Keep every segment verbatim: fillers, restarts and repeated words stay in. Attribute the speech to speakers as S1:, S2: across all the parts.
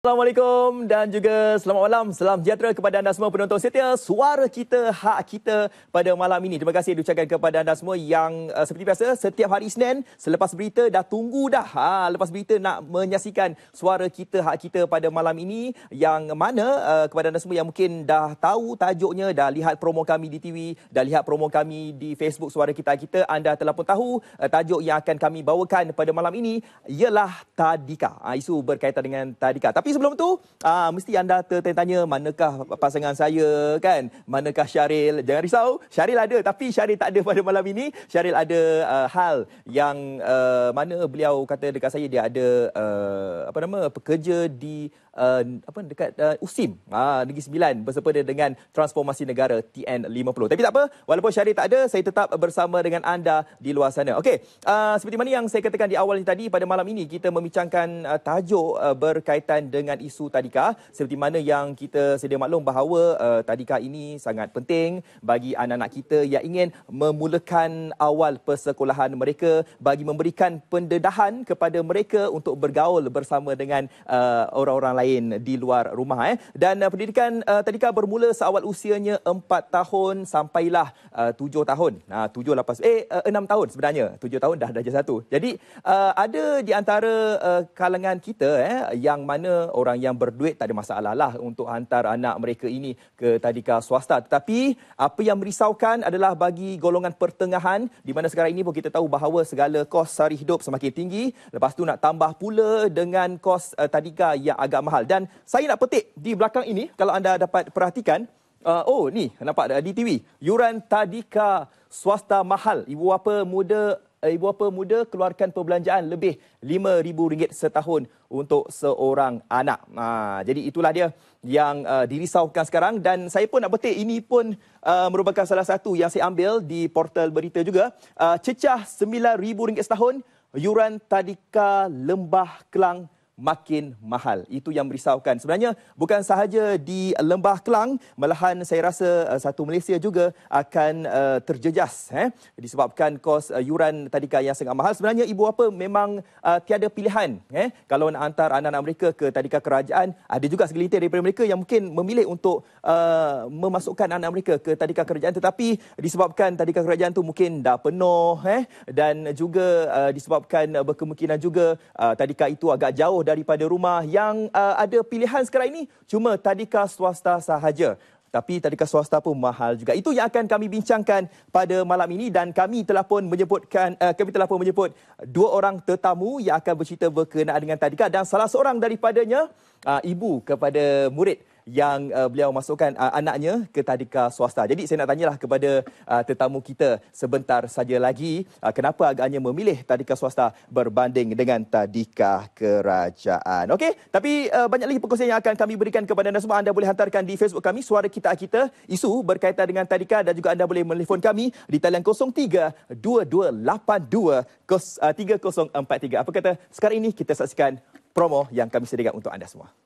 S1: Assalamualaikum dan juga selamat malam. Salam sejahtera kepada anda semua penonton setia Suara Kita, Hak Kita pada malam ini. Terima kasih diucapkan kepada anda semua yang uh, seperti biasa setiap hari Isnin selepas berita dah tunggu dah. Ha, lepas berita nak menyaksikan Suara Kita, Hak Kita pada malam ini, yang mana uh, kepada anda semua yang mungkin dah tahu tajuknya, dah lihat promo kami di T V, dah lihat promo kami di Facebook Suara Kita, Hak Kita, anda telah pun tahu uh, tajuk yang akan kami bawakan pada malam ini ialah tadika. Ha, isu berkaitan dengan tadika. Tapi sebelum tu, aa, mesti anda tertanya-tanya manakah pasangan saya, kan? Manakah Syaril? Jangan risau, Syaril ada, tapi Syaril tak ada pada malam ini. Syaril ada uh, hal yang uh, mana beliau kata dekat saya dia ada uh, apa nama pekerja di uh, apa dekat uh, U S I M, ah Negeri Sembilan, bersempena dengan Transformasi Negara T N lima puluh. Tapi tak apa, walaupun Syaril tak ada, saya tetap bersama dengan anda di luar sana. Okey, uh, seperti mana yang saya katakan di awal tadi, pada malam ini kita membincangkan uh, tajuk uh, berkaitan dengan dengan isu tadika. Seperti mana yang kita sedia maklum bahawa uh, tadika ini sangat penting bagi anak-anak kita yang ingin memulakan awal persekolahan mereka, bagi memberikan pendedahan kepada mereka untuk bergaul bersama dengan uh, orang-orang lain di luar rumah. Eh. Dan uh, pendidikan uh, tadika bermula seawal usianya empat tahun sampailah uh, tujuh tahun. Nah, tujuh, lapan, eh uh, enam tahun sebenarnya. tujuh tahun dah darjah satu. Jadi uh, ada di antara uh, kalangan kita eh, yang mana orang yang berduit tak ada masalah lah untuk hantar anak mereka ini ke tadika swasta. Tetapi apa yang merisaukan adalah bagi golongan pertengahan, di mana sekarang ini pun kita tahu bahawa segala kos sari hidup semakin tinggi. Lepas tu nak tambah pula dengan kos uh, tadika yang agak mahal. Dan saya nak petik di belakang ini, kalau anda dapat perhatikan, uh, oh ni nampak di T V, yuran tadika swasta mahal. Ibu bapa muda Ibu bapa muda keluarkan perbelanjaan lebih lima ribu ringgit setahun untuk seorang anak. Ha, jadi itulah dia yang uh, dirisaukan sekarang, dan saya pun nak petik ini pun uh, merupakan salah satu yang saya ambil di portal berita juga. Uh, cecah sembilan ribu ringgit setahun, yuran tadika Lembah Kelang makin mahal. Itu yang merisaukan. Sebenarnya bukan sahaja di Lembah Kelang, malahan saya rasa uh, satu Malaysia juga akan uh, terjejas eh disebabkan kos uh, yuran tadika yang sangat mahal. Sebenarnya ibu bapa memang uh, tiada pilihan eh kalau nak hantar anak-anak mereka ke tadika kerajaan. Ada juga segelintir daripada mereka yang mungkin memilih untuk uh, memasukkan anak mereka ke tadika kerajaan, tetapi disebabkan tadika kerajaan tu mungkin dah penuh eh dan juga uh, disebabkan uh, berkemungkinan juga uh, tadika itu agak jauh daripada rumah, yang uh, ada pilihan sekarang ini cuma tadika swasta sahaja. Tapi tadika swasta pun mahal juga. Itu yang akan kami bincangkan pada malam ini, dan kami telah pun menyebutkan uh, kami telah pun menyebut dua orang tetamu yang akan bercerita berkenaan dengan tadika, dan salah seorang daripadanya uh, ibu kepada murid yang uh, beliau masukkan uh, anaknya ke tadika swasta. Jadi saya nak tanyalah kepada uh, tetamu kita sebentar saja lagi, uh, kenapa agaknya memilih tadika swasta berbanding dengan tadika kerajaan. Okey, tapi uh, banyak lagi perkongsian yang akan kami berikan kepada anda semua. Anda boleh hantarkan di Facebook kami Suara Kita, Hak Kita, isu berkaitan dengan tadika, dan juga anda boleh menelefon kami di talian kosong tiga dua dua lapan dua tiga kosong empat tiga. Apa kata sekarang ini kita saksikan promo yang kami sediakan untuk anda semua.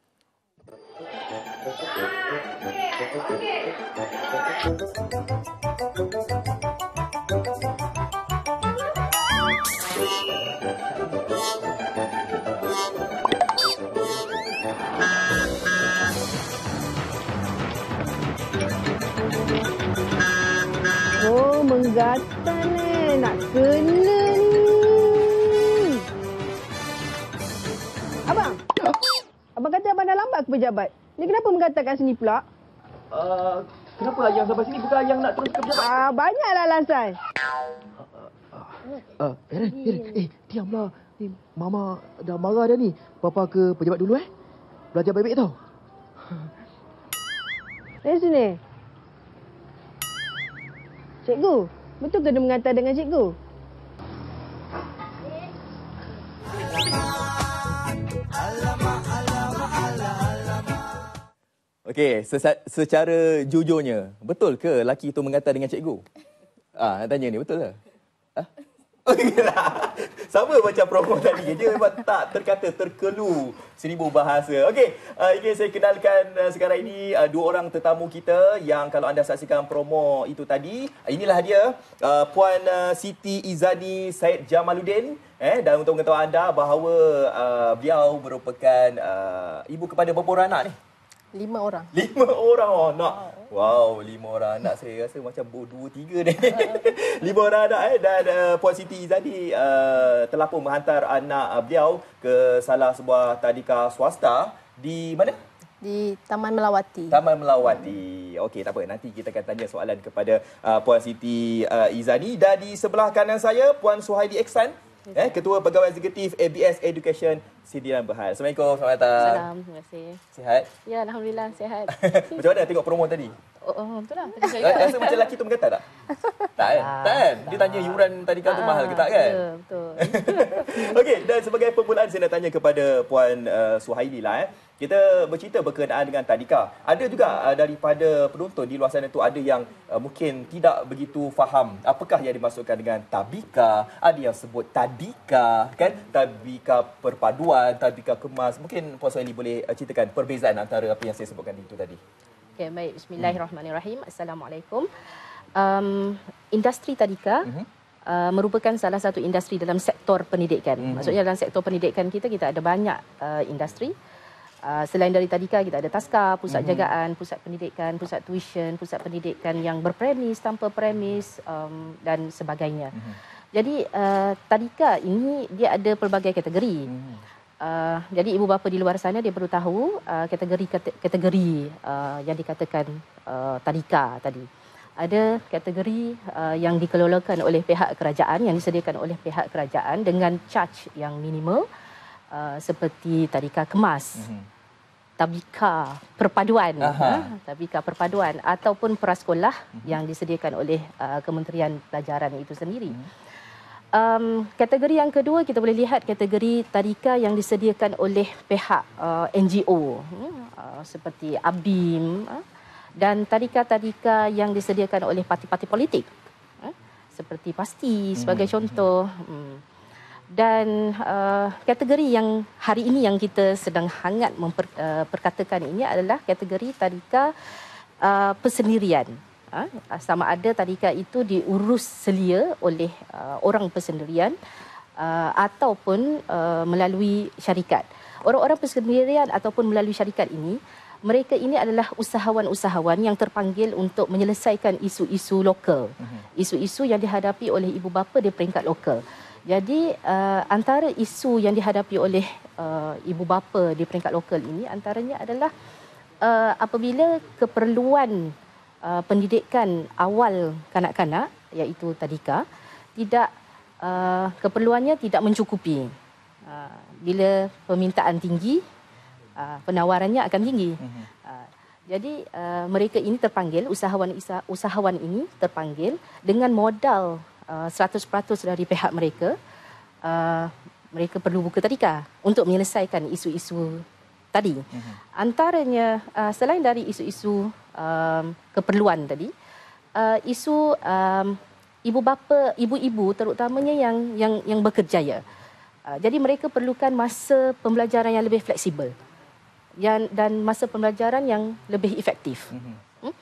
S2: Oh, menggatal ni. Nak kena ni. Abang. Abang kata abang dah lambat ke pejabat. Ni kenapa menggatal kat sini pula?
S1: Uh, kenapa yang sampai sini bukan yang nak terus ke pejabat?
S2: Ah, banyaklah alasan.
S3: Uh, uh, Eren, Eren, eh, diamlah. Ni, Mama dah marah dah ni. Papa ke pejabat dulu eh. Belajar baik-baik tau.
S2: Eh, sini. Cikgu, betul ke dia mengatar dengan cikgu?
S1: Okey, secara jujurnya, betul ke lelaki itu mengatar dengan cikgu? Ah, nak tanya ni, betul ke? Ah? Sama macam promo tadi. Dia memang tak terkata terkelu seribu bahasa. Okey, uh, ingin saya kenalkan uh, sekarang ini uh, dua orang tetamu kita yang kalau anda saksikan promo itu tadi, uh, inilah dia, uh, Puan uh, Siti Izani Said Jamaluddin. Eh, dan untuk mengetahui anda bahawa uh, beliau merupakan uh, ibu kepada berapa orang anak ni?
S2: Lima orang.
S1: Lima orang anak. Wow, lima orang anak. Saya rasa macam dua, tiga ni. Lima orang anak eh. Dan uh, Puan Siti Izani uh, telah pun menghantar anak uh, beliau ke salah sebuah tadika swasta di mana?
S2: Di Taman Melawati.
S1: Taman Melawati. Okey, tak apa. Nanti kita akan tanya soalan kepada uh, Puan Siti uh, Izani. Dan di sebelah kanan saya, Puan Suhaili Eksan. Eh, Ketua Pegawai Eksekutif A B S Education Sindiran Berhad. Assalamualaikum, selamat datang.
S2: Salam, terima kasih.
S1: Sihat?
S2: Ya, Alhamdulillah, sihat.
S1: Macam mana tengok promo tadi?
S2: Oh, oh betul lah.
S1: Rasa macam lelaki tu mengata tak? Tak kan? Tak kan? Dia tanya yuran tadika tu mahal ke tak kan?
S2: Betul, betul.
S1: Okey, dan sebagai permulaan saya nak tanya kepada Puan uh, Suhaili lah eh. Kita bercerita berkenaan dengan tadika. Ada juga uh, daripada penonton di luar sana tu ada yang uh, mungkin tidak begitu faham apakah yang dimaksudkan dengan tabika, ada yang sebut tadika kan, tabika perpaduan, tabika kemas. Mungkin Puan Suhaili boleh uh, ceritakan perbezaan antara apa yang saya sebutkan itu tadi.
S2: Okey, baik. Bismillahirrahmanirrahim. Assalamualaikum. Um, industri tadika uh-huh. uh, merupakan salah satu industri dalam sektor pendidikan. Uh-huh. Maksudnya dalam sektor pendidikan kita, kita ada banyak uh, industri. Uh, selain dari tadika, kita ada taska, pusat uh-huh. jagaan, pusat pendidikan, pusat tuition, pusat pendidikan yang berpremis, tanpa premis um, dan sebagainya. Uh-huh. Jadi uh, tadika ini dia ada pelbagai kategori. Uh-huh. Uh, jadi ibu bapa di luar sana dia perlu tahu uh, kategori kategori uh, yang dikatakan uh, tadika tadi. Ada kategori uh, yang dikelolakan oleh pihak kerajaan, yang disediakan oleh pihak kerajaan dengan charge yang minimal, uh, seperti tadika kemas. Uh-huh. Tabika perpaduan, ha, tabika perpaduan ataupun prasekolah uh-huh. yang disediakan oleh uh, Kementerian Pelajaran itu sendiri. Uh-huh. Um, kategori yang kedua kita boleh lihat kategori tadika yang disediakan oleh pihak uh, N G O uh, seperti A B I M uh, dan tadika-tadika yang disediakan oleh parti-parti politik uh, seperti PASTI sebagai uh-huh. contoh. Um, Dan uh, kategori yang hari ini yang kita sedang hangat memperkatakan uh, ini adalah kategori tadika uh, persendirian. Uh, sama ada tadika itu diurus selia oleh uh, orang persendirian uh, ataupun uh, melalui syarikat. Orang-orang persendirian ataupun melalui syarikat ini, mereka ini adalah usahawan-usahawan yang terpanggil untuk menyelesaikan isu-isu lokal. Uh-huh. Isu-isu yang dihadapi oleh ibu bapa di peringkat lokal. Jadi uh, antara isu yang dihadapi oleh uh, ibu bapa di peringkat lokal ini antaranya adalah uh, apabila keperluan uh, pendidikan awal kanak-kanak iaitu tadika tidak uh, keperluannya tidak mencukupi. Uh, bila permintaan tinggi, uh, penawarannya akan tinggi. Uh-huh. Uh, jadi uh, mereka ini terpanggil, usahawan usahawan ini terpanggil dengan modal Uh, seratus peratus dari pihak mereka, uh, mereka perlu buka tadika untuk menyelesaikan isu-isu tadi. Uh-huh. Antaranya, uh, selain dari isu-isu um, keperluan tadi, uh, isu um, ibu bapa, ibu-ibu terutamanya yang yang yang bekerjaya. Uh, jadi mereka perlukan masa pembelajaran yang lebih fleksibel yang, dan masa pembelajaran yang lebih efektif. Uh-huh.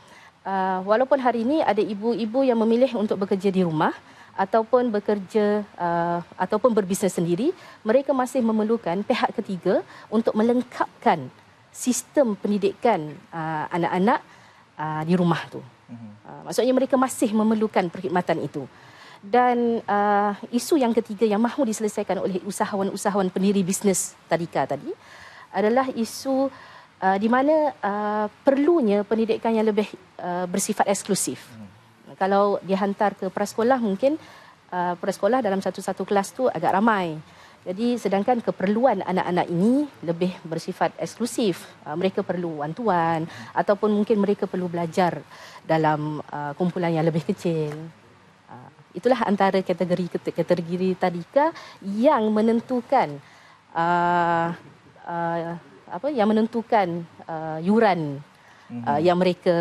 S2: Uh, walaupun hari ini ada ibu-ibu yang memilih untuk bekerja di rumah ataupun bekerja uh, ataupun berbisnes sendiri, mereka masih memerlukan pihak ketiga untuk melengkapkan sistem pendidikan uh, anak-anak uh, di rumah tu. Uh, maksudnya mereka masih memerlukan perkhidmatan itu. Dan uh, isu yang ketiga yang mahu diselesaikan oleh usahawan-usahawan pendiri bisnes tadika tadi adalah isu Uh, di mana uh, perlunya pendidikan yang lebih uh, bersifat eksklusif. Hmm. Kalau dihantar ke prasekolah, mungkin uh, prasekolah dalam satu-satu kelas tu agak ramai. Jadi sedangkan keperluan anak-anak ini lebih bersifat eksklusif. Uh, mereka perlu one-to-one hmm. ataupun mungkin mereka perlu belajar dalam uh, kumpulan yang lebih kecil. Uh, itulah antara kategori-kategori tadika yang menentukan uh, uh, apa yang menentukan uh, yuran mm-hmm. uh, yang mereka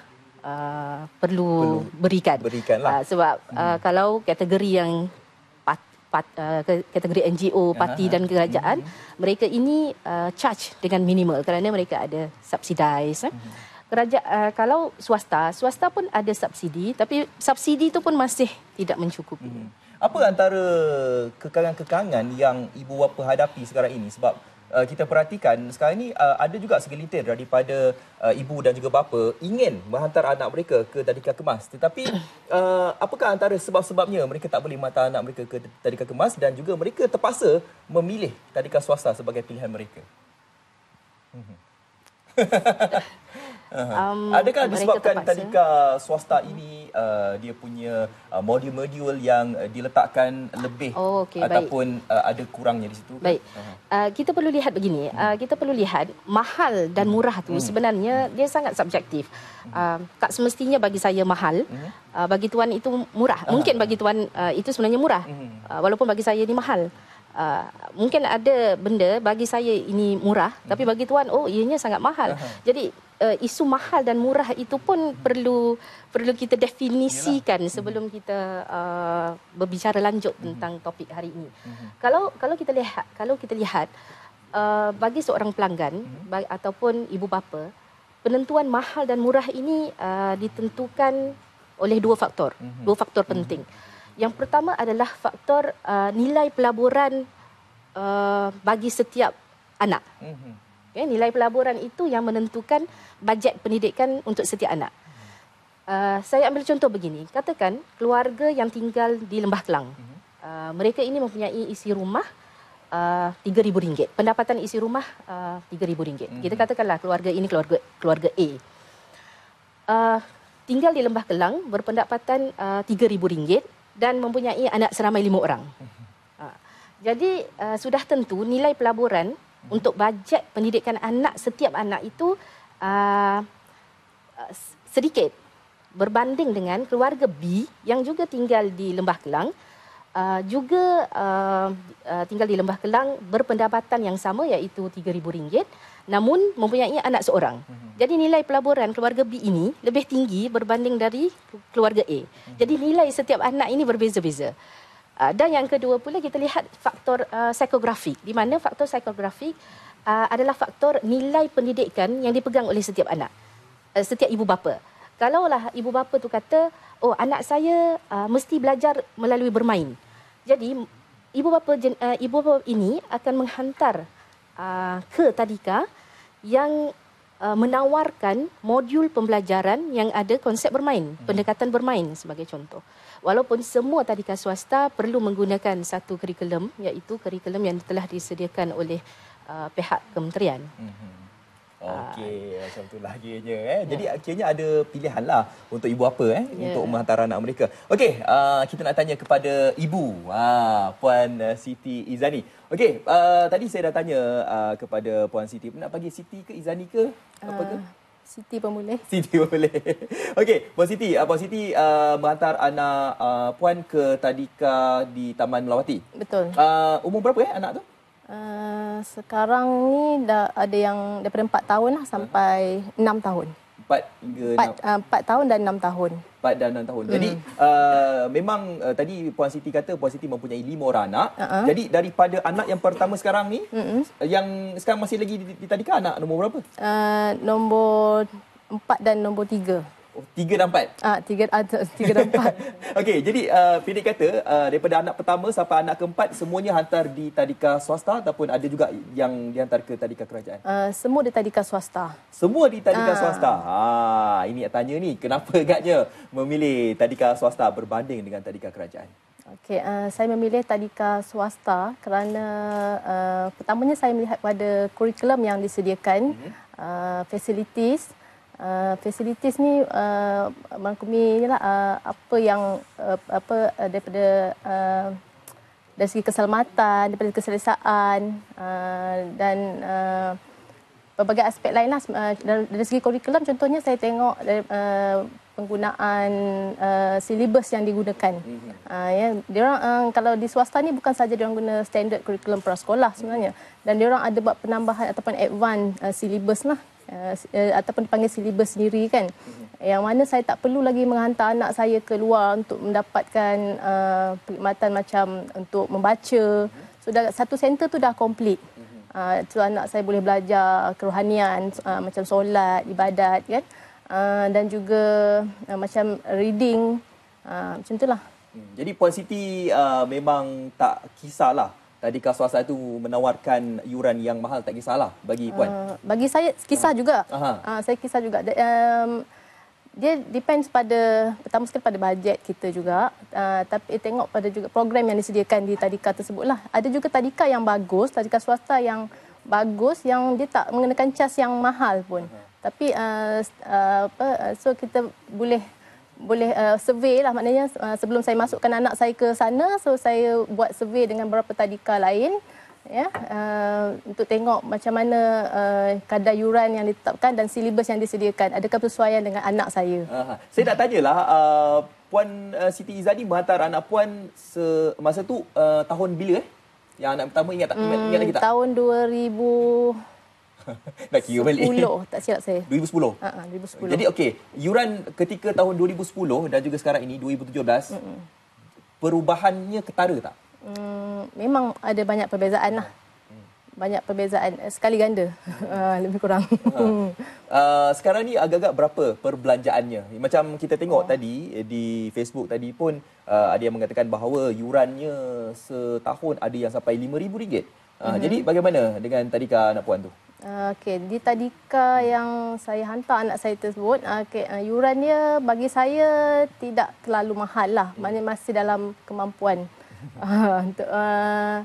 S2: uh, perlu, perlu berikan.
S1: Berikanlah.
S2: Uh, sebab mm-hmm. uh, kalau kategori yang part, uh, kategori N G O, parti dan kerajaan, mm-hmm. mereka ini uh, charge dengan minimal kerana mereka ada subsidize. Eh. Mm-hmm. Kerajaan uh, kalau swasta, swasta pun ada subsidi, tapi subsidi itu pun masih tidak mencukupi. Mm-hmm.
S1: Apa antara kekangan-kekangan yang ibu bapa hadapi sekarang ini? Sebab Uh, kita perhatikan sekarang ini uh, ada juga segelintir daripada uh, ibu dan juga bapa ingin menghantar anak mereka ke tadika kemas, tetapi uh, apakah antara sebab-sebabnya mereka tak boleh menghantar anak mereka ke tadika kemas dan juga mereka terpaksa memilih tadika swasta sebagai pilihan mereka? Um, Adakah disebabkan tadika swasta ini uh, dia punya uh, modul-modul yang uh, diletakkan lebih
S2: oh, okay,
S1: ataupun uh, ada kurangnya di situ?
S2: Baik. Uh-huh. Uh, kita perlu lihat begini, uh, kita perlu lihat mahal dan murah tu hmm. sebenarnya dia sangat subjektif. Uh, tak semestinya bagi saya mahal, hmm. uh, bagi tuan itu murah. Uh-huh. Mungkin bagi tuan uh, itu sebenarnya murah, hmm. uh, walaupun bagi saya ini mahal. Uh, mungkin ada benda bagi saya ini murah, hmm. tapi bagi tuan, oh ianya sangat mahal. Uh-huh. Jadi uh, isu mahal dan murah itu pun hmm. perlu perlu kita definisikan Yalah. sebelum hmm. kita uh, berbicara lanjut hmm. tentang topik hari ini. Hmm. Kalau kalau kita lihat kalau kita lihat uh, bagi seorang pelanggan hmm. bagi, ataupun ibu bapa, penentuan mahal dan murah ini uh, ditentukan oleh dua faktor, hmm. dua faktor penting. Hmm. Yang pertama adalah faktor uh, nilai pelaburan uh, bagi setiap anak. Mm-hmm. Okay, nilai pelaburan itu yang menentukan bajet pendidikan untuk setiap anak. Uh, saya ambil contoh begini. Katakan keluarga yang tinggal di Lembah Kelang. Mm-hmm. Uh, mereka ini mempunyai isi rumah uh, tiga ribu ringgit. Pendapatan isi rumah uh, tiga ribu ringgit. Mm-hmm. Kita katakanlah keluarga ini keluarga keluarga A. Uh, tinggal di Lembah Kelang berpendapatan uh, tiga ribu ringgit. Dan mempunyai anak seramai lima orang. Ha. Jadi uh, sudah tentu nilai pelaburan hmm. untuk bajet pendidikan anak setiap anak itu uh, uh, sedikit berbanding dengan keluarga B yang juga tinggal di Lembah Kelang, uh, juga uh, uh, tinggal di Lembah Kelang berpendapatan yang sama iaitu tiga ribu ringgit, namun mempunyai anak seorang. Hmm. Jadi nilai pelaburan keluarga B ini lebih tinggi berbanding dari keluarga A. Hmm. Jadi nilai setiap anak ini berbeza-beza. Uh, dan yang kedua pula kita lihat faktor uh, psikografik, di mana faktor psikografik uh, adalah faktor nilai pendidikan yang dipegang oleh setiap anak, uh, setiap ibu bapa. Kalaulah ibu bapa tu kata, oh anak saya uh, mesti belajar melalui bermain. Jadi ibu bapa uh, ibu bapa ini akan menghantar uh, ke tadika yang uh, menawarkan modul pembelajaran yang ada konsep bermain, pendekatan bermain sebagai contoh. Walaupun semua tadika swasta perlu menggunakan satu kurikulum, iaitu kurikulum yang telah disediakan oleh uh, pihak kementerian. Mm-hmm. Okey, macam itulah akhirnya. Eh. Jadi ya. akhirnya ada pilihan lah untuk ibu bapa eh, ya. untuk menghantar anak mereka. Okey, uh, kita nak tanya kepada ibu, uh, Puan uh, Siti Izani. Okey, uh, tadi saya dah tanya uh, kepada Puan Siti, nak panggil Siti ke Izani ke? Apa ke? Uh. Siti pun boleh.
S1: Siti pun boleh. Okey, Puan Siti, uh, Puan Siti uh, menghantar anak uh, Puan ke tadika di Taman Melawati.
S2: Betul.
S1: Uh, umur berapa eh anak tu?
S2: Uh, sekarang ni dah ada yang daripada empat tahun lah sampai enam tahun.
S1: empat hingga
S2: empat, uh, empat tahun dan enam tahun.
S1: empat dan enam tahun. Hmm. Jadi uh, memang uh, tadi Puan Siti kata Puan Siti mempunyai lima orang anak. Uh-huh. Jadi daripada anak yang pertama sekarang ni, uh-huh. yang sekarang masih lagi di, di tadika, anak nombor berapa? Uh,
S2: nombor empat dan nombor tiga.
S1: Oh, tiga dan empat?
S2: Ah, tiga, ah, tiga dan empat.
S1: Okey, jadi uh, Pendek kata uh, daripada anak pertama sampai anak keempat semuanya hantar di tadika swasta ataupun ada juga yang dihantar ke tadika kerajaan?
S2: Uh, semua di tadika swasta.
S1: Semua di tadika
S2: ah.
S1: swasta? Ha, ini nak tanya ni, kenapa agaknya memilih tadika swasta berbanding dengan tadika kerajaan?
S2: Okey, uh, saya memilih tadika swasta kerana uh, pertamanya saya melihat pada kurikulum yang disediakan, mm-hmm. uh, facilities. Uh, facilities ni uh, merangkumi uh, apa yang uh, apa uh, daripada uh, dari segi keselamatan, daripada keselesaan uh, dan uh, berbagai aspek lain lah. Uh, dari segi kurikulum contohnya saya tengok dari, uh, penggunaan uh, silibus yang digunakan. Mm-hmm. Uh, ya, diorang uh, kalau di swasta ni bukan saja diorang guna standard kurikulum prasekolah sebenarnya, dan diorang ada buat penambahan ataupun advance uh, silibus lah. Uh, ataupun dipanggil silibus sendiri kan.
S4: yang mana saya tak perlu lagi menghantar anak saya keluar untuk mendapatkan uh, perkhidmatan macam untuk membaca. So dah, satu center tu dah komplit. Uh, so anak saya boleh belajar kerohanian uh, macam solat, ibadat kan. Uh, dan juga uh, macam reading uh, macam itulah.
S1: Jadi Puan Siti uh, memang tak kisahlah tadika swasta itu menawarkan yuran yang mahal, tak kisahlah bagi Puan.
S4: Uh, bagi saya kisah juga. Uh, saya kisah juga. Um, Dia depends pada, pertama sekali pada bajet kita juga. Uh, tapi tengok pada juga program yang disediakan di tadika tersebut lah. Ada juga tadika yang bagus, tadika swasta yang bagus yang dia tak mengenakan cas yang mahal pun. Uh-huh. Tapi uh, uh, apa, so kita boleh boleh uh, survey lah, maknanya uh, sebelum saya masukkan anak saya ke sana, so saya buat survey dengan beberapa tadika lain. Ya, uh, untuk tengok macam mana uh, kadar yuran yang ditetapkan dan silibus yang disediakan. Adakah bersesuaian dengan anak saya?
S1: Aha. Saya nak tanyalah, uh, Puan uh, Siti Izzadi menghantar anak Puan se- masa tu uh, tahun bila eh? Yang anak pertama ingat tak? Ingat,
S4: Hmm,
S1: ingat lagi tak?
S4: Tahun dua ribu
S1: Nak kira balik.
S4: sepuluh, tak silap saya.
S1: dua ribu sepuluh?
S4: Uh-huh, dua ribu sepuluh.
S1: Jadi okey, yuran ketika tahun dua ribu sepuluh dan juga sekarang ini dua ribu tujuh belas, mm-mm, perubahannya ketara tak?
S4: Hmm, memang ada banyak perbezaan lah. Banyak perbezaan, sekali ganda. uh, lebih kurang.
S1: Ha. Uh, sekarang ni agak-agak berapa perbelanjaannya? Macam kita tengok oh. tadi di Facebook tadi pun uh, ada yang mengatakan bahawa yurannya setahun ada yang sampai lima ribu ringgit. Uh, mm-hmm. Jadi bagaimana dengan tadika anak Puan tu?
S4: Uh, Okey, di tadika yang saya hantar anak saya tersebut, okay, uh, yurannya bagi saya tidak terlalu mahal lah. Maknanya masih dalam kemampuan. uh, untuk, uh,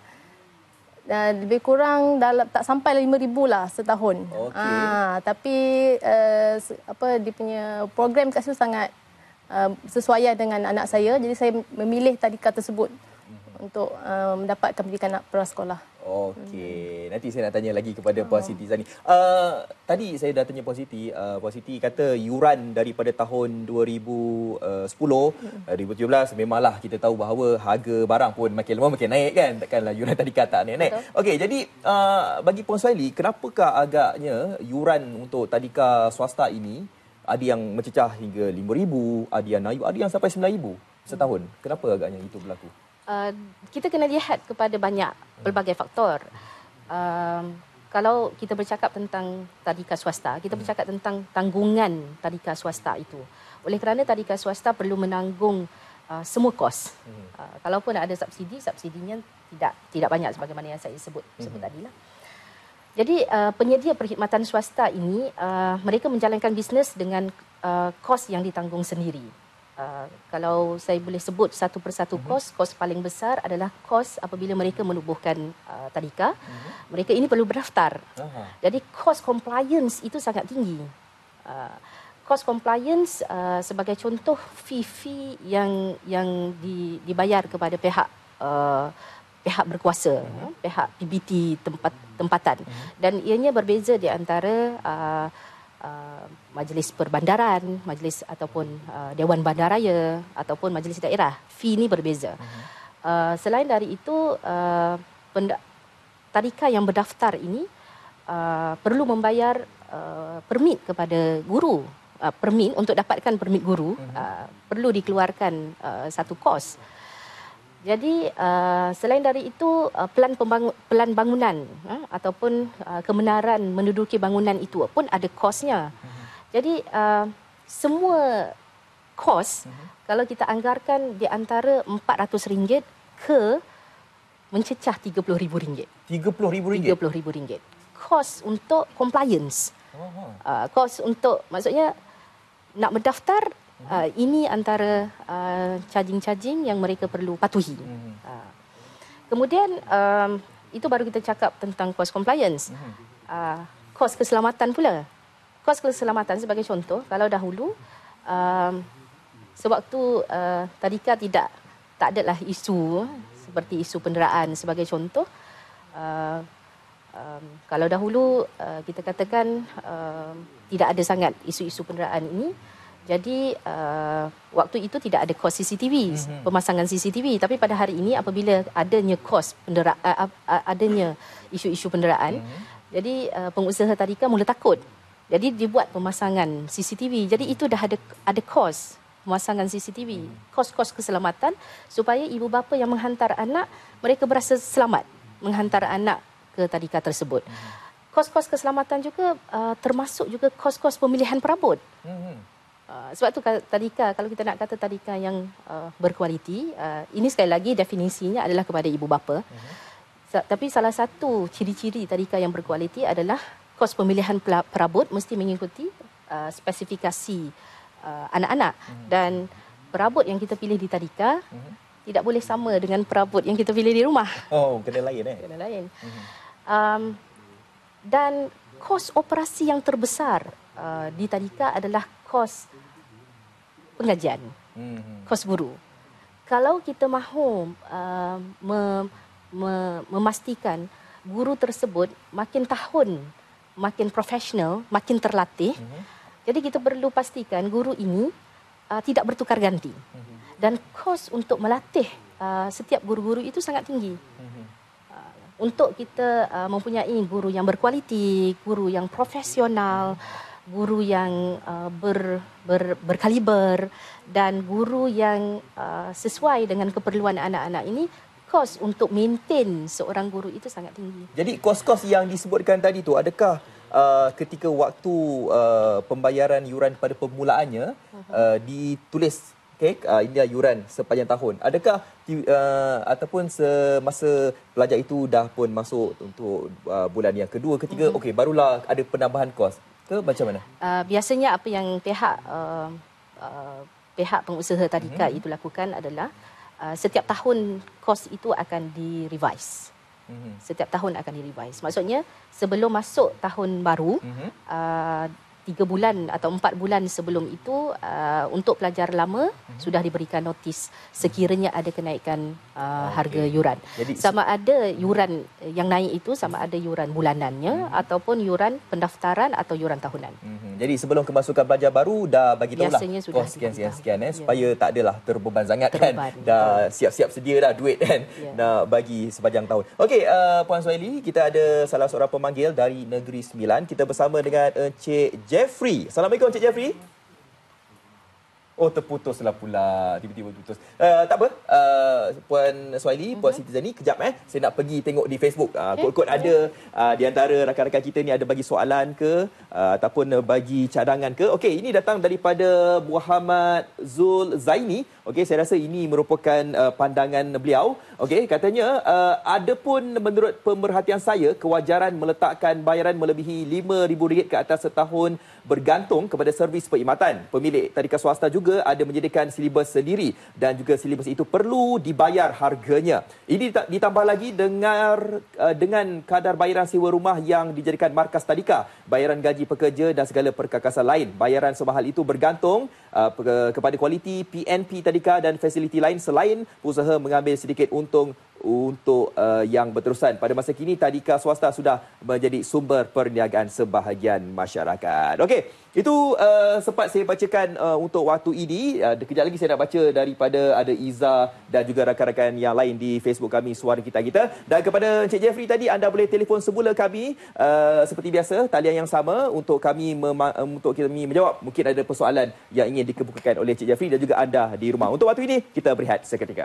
S4: Uh, lebih kurang dalam tak sampai lima ribu lah setahun.
S1: Okay.
S4: Uh, tapi uh, apa dia punya program kat situ sangat uh, sesuaian dengan anak saya. Jadi saya memilih tadika tersebut mm-hmm. untuk uh, mendapatkan pendidikan prasekolah.
S1: Okey, hmm. nanti saya nak tanya lagi kepada Puan Siti Izzadi. Uh, tadi saya dah tanya Puan Siti, uh, Puan Siti kata yuran daripada tahun dua ribu sepuluh, hmm. dua ribu tujuh belas memanglah kita tahu bahawa harga barang pun makin lama makin naik kan. Takkanlah yuran tadi kata naik-naik. Okey, jadi uh, bagi Puan Suhaili, kenapakah agaknya yuran untuk tadika swasta ini ada yang mencecah hingga lima ribu, ada yang naik, ada yang sampai sembilan ribu setahun. Hmm. Kenapa agaknya itu berlaku?
S2: Uh, kita kena lihat kepada banyak pelbagai faktor. Uh, kalau kita bercakap tentang tadika swasta, kita bercakap tentang tanggungan tadika swasta itu. Oleh kerana tadika swasta perlu menanggung uh, semua kos. Uh, kalaupun ada subsidi, subsidinya tidak tidak banyak sebagaimana yang saya sebut sebut hmm. tadilah. Jadi uh, penyedia perkhidmatan swasta ini uh, mereka menjalankan bisnes dengan uh, kos yang ditanggung sendiri. Uh, kalau saya boleh sebut satu persatu uh-huh. kos, kos paling besar adalah kos apabila mereka menubuhkan uh, tadika. Uh-huh. Mereka ini perlu berdaftar. Uh-huh. Jadi kos compliance itu sangat tinggi. Uh, kos compliance uh, sebagai contoh fee-fee yang yang di, dibayar kepada pihak uh, pihak berkuasa, uh-huh. pihak P B T tempat tempatan. Uh-huh. Dan ianya berbeza di antara uh, Uh, majlis perbandaran, majlis ataupun uh, Dewan Bandaraya ataupun majlis daerah. Fee ni berbeza. Uh-huh. Uh, selain dari itu, uh, penda- tadika yang berdaftar ini uh, perlu membayar uh, permit kepada guru. Uh, permit untuk dapatkan permit guru uh-huh. uh, perlu dikeluarkan uh, satu kos. Jadi uh, selain dari itu uh, pelan pembangun, pelan bangunan uh, ataupun uh, kebenaran menduduki bangunan itu pun ada kosnya. Uh-huh. Jadi uh, semua kos uh-huh. kalau kita anggarkan di antara empat ratus ringgit ke mencecah tiga puluh ribu ringgit.
S1: tiga puluh ribu ringgit.
S2: tiga puluh ribu ringgit. Kos untuk compliance. Uh-huh. Uh, kos untuk maksudnya nak mendaftar. Uh, ini antara uh, charging-charging yang mereka perlu patuhi. Mm-hmm. Uh, kemudian um, itu baru kita cakap tentang kos compliance. Mm-hmm. Uh, kos keselamatan pula. Kos keselamatan sebagai contoh, kalau dahulu um, sewaktu uh, tadika tidak tak adalah isu seperti isu penderaan sebagai contoh. Uh, um, kalau dahulu uh, kita katakan uh, tidak ada sangat isu-isu penderaan ini. Jadi uh, waktu itu tidak ada kos C C T V, mm-hmm. pemasangan C C T V. Tapi pada hari ini apabila adanya kos pendera- uh, uh, adanya isu-isu penderaan, mm-hmm. jadi uh, pengusaha tadika mula takut. Jadi dibuat pemasangan C C T V. Jadi itu dah ada ada kos pemasangan C C T V, kos-kos keselamatan supaya ibu bapa yang menghantar anak mereka berasa selamat menghantar anak ke tadika tersebut. Kos-kos keselamatan juga uh, termasuk juga kos-kos pemilihan perabot. Uh, sebab tu tadika, kalau kita nak kata tadika yang uh, berkualiti, uh, ini sekali lagi definisinya adalah kepada ibu bapa. Uh-huh. Sa- tapi salah satu ciri-ciri tadika yang berkualiti adalah kos pemilihan perabot mesti mengikuti uh, spesifikasi uh, anak-anak. Uh-huh. Dan perabot yang kita pilih di tadika uh-huh. tidak boleh sama dengan perabot yang kita pilih di rumah.
S1: Oh, kena lain eh?
S2: Kena lain. Uh-huh. Um, dan kos operasi yang terbesar uh, di tadika adalah kos pengajian, hmm. kos guru. Kalau kita mahu uh, me, me, memastikan guru tersebut makin tahun makin profesional, makin terlatih, hmm. jadi kita perlu pastikan guru ini uh, tidak bertukar ganti. Hmm. Dan kos untuk melatih uh, setiap guru-guru itu sangat tinggi. Hmm. Uh, untuk kita uh, mempunyai guru yang berkualiti, guru yang profesional, guru yang uh, ber, ber, berkaliber dan guru yang uh, sesuai dengan keperluan anak-anak ini, kos untuk maintain seorang guru itu sangat tinggi.
S1: Jadi kos-kos yang disebutkan tadi tu, adakah uh, ketika waktu uh, pembayaran yuran pada permulaannya uh-huh. uh, ditulis okay, uh, ini yuran sepanjang tahun? Adakah uh, ataupun semasa pelajar itu dah pun masuk untuk uh, bulan yang kedua, ketiga, uh-huh. okey barulah ada penambahan kos? Ke macam mana?
S2: Uh, biasanya apa yang pihak uh, uh, pihak pengusaha tadika mm-hmm. itu lakukan adalah uh, setiap tahun kos itu akan di-revise. Mm-hmm. Setiap tahun akan di-revise. Maksudnya sebelum masuk tahun baru, mm-hmm. uh, tiga bulan atau empat bulan sebelum itu uh, untuk pelajar lama mm-hmm. sudah diberikan notis sekiranya ada kenaikan uh, harga okay. yuran. Jadi, sama ada yuran yang naik itu sama ada yuran bulanannya mm-hmm. ataupun yuran pendaftaran atau yuran tahunan. Mm-hmm.
S1: Jadi sebelum kemasukan pelajar baru dah bagi tahulah kos sekian-sekian eh, supaya yeah. tak adalah terbeban sangat terbeban, kan. Dah betul. Siap-siap sedia dah duit kan yeah. nak bagi sepanjang tahun. Okey, uh, Puan Suhaili, kita ada salah seorang pemanggil dari Negeri Sembilan. Kita bersama dengan Encik Jeffrey. Assalamualaikum Encik Jeffrey. Oh, terputuslah pula. Tiba-tiba putus. Uh, tak apa. Uh, Puan Suhaili, Puan Siti Zani, kejap eh. Saya nak pergi tengok di Facebook. Uh, okay. Kot-kot ada uh, di antara rakan-rakan kita ni ada bagi soalan ke uh, ataupun uh, bagi cadangan ke. Okey, ini datang daripada Muhammad Zul Zaini. Okey, saya rasa ini merupakan uh, pandangan beliau. Okey, katanya uh, ada pun menurut pemerhatian saya kewajaran meletakkan bayaran melebihi lima ribu ringgit ke atas setahun bergantung kepada servis perkhidmatan. Pemilik tadika swasta juga ada menyediakan silibus sendiri dan juga silibus itu perlu dibayar harganya. Ini ditambah lagi dengan uh, dengan kadar bayaran sewa rumah yang dijadikan markas tadika, bayaran gaji pekerja dan segala perkakasan lain. Bayaran semahal itu bergantung uh, kepada kualiti P N P tadika dan fasiliti lain selain usaha mengambil sedikit untung untuk uh, yang berterusan. Pada masa kini tadika swasta sudah menjadi sumber perniagaan sebahagian masyarakat. Okey, itu uh, sempat saya bacakan uh, untuk waktu ini. Uh, kejap lagi saya nak baca daripada ada Iza dan juga rakan-rakan yang lain di Facebook kami Suara Kita Kita. Dan kepada Encik Jeffrey tadi, anda boleh telefon semula kami uh, seperti biasa, talian yang sama untuk kami mema- untuk kami menjawab mungkin ada persoalan yang ingin dikemukakan oleh Encik Jeffrey dan juga anda di rumah. Untuk waktu ini kita berehat seketika.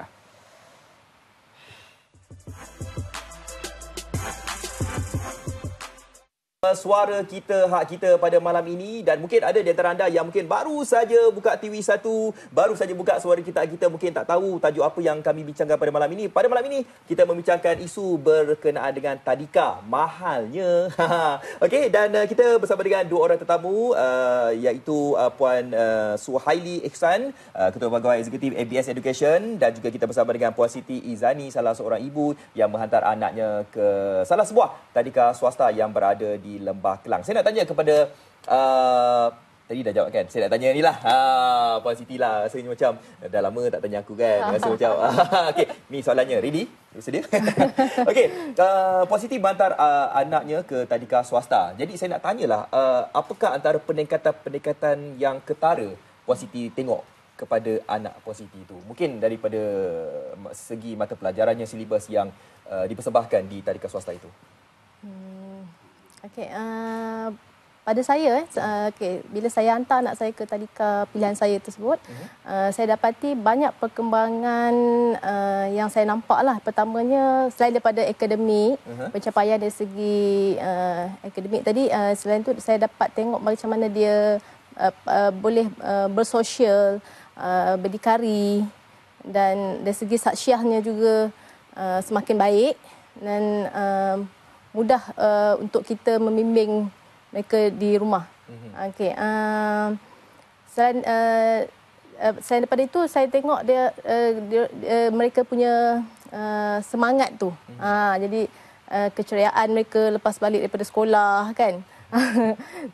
S1: Suara Kita, Hak Kita pada malam ini, dan mungkin ada di antara anda yang mungkin baru saja buka T V satu, baru saja buka Suara Kita, Hak Kita, mungkin tak tahu tajuk apa yang kami bincangkan pada malam ini. Pada malam ini kita membincangkan isu berkenaan dengan tadika mahalnya. Okey, dan uh, kita bersama dengan dua orang tetamu uh, iaitu uh, Puan uh, Suhaili Ihsan, uh, Ketua Pegawai Eksekutif A B S Education, dan juga kita bersama dengan Puan Siti Izani, salah seorang ibu yang menghantar anaknya ke salah sebuah tadika swasta yang berada di Lembah Kelang. Saya nak tanya kepada uh, tadi dah jawab kan? Saya nak tanya ni lah. Ha, Puan Siti lah. Rasanya macam dah lama tak tanya aku kan. Rasa macam okey, ni soalannya. Ready? Sedia? Okey, uh, Puan Siti menghantar uh, anaknya ke tadika swasta. Jadi saya nak tanyalah, uh, apakah antara peningkatan-peningkatan yang ketara Puan Siti tengok kepada anak Puan Siti itu? Mungkin daripada segi mata pelajarannya, silibus yang uh, dipersembahkan di tadika swasta itu.
S4: Hmm. Okey, uh, pada saya, uh, okay, bila saya hantar anak saya ke tadika pilihan saya tersebut, uh-huh. uh, saya dapati banyak perkembangan uh, yang saya nampak lah. Pertamanya, selain daripada akademik, uh-huh. pencapaian dari segi uh, akademik tadi, uh, selain itu saya dapat tengok macam mana dia uh, uh, boleh uh, bersosial, uh, berdikari, dan dari segi saksiahnya juga uh, semakin baik dan uh, mudah uh, untuk kita membimbing mereka di rumah. Mm-hmm. Okey. Uh, selain uh, uh, selain daripada itu, saya tengok dia, uh, dia uh, mereka punya uh, semangat tu. Mm-hmm. Uh, jadi uh, keceriaan mereka lepas balik daripada sekolah kan. uh,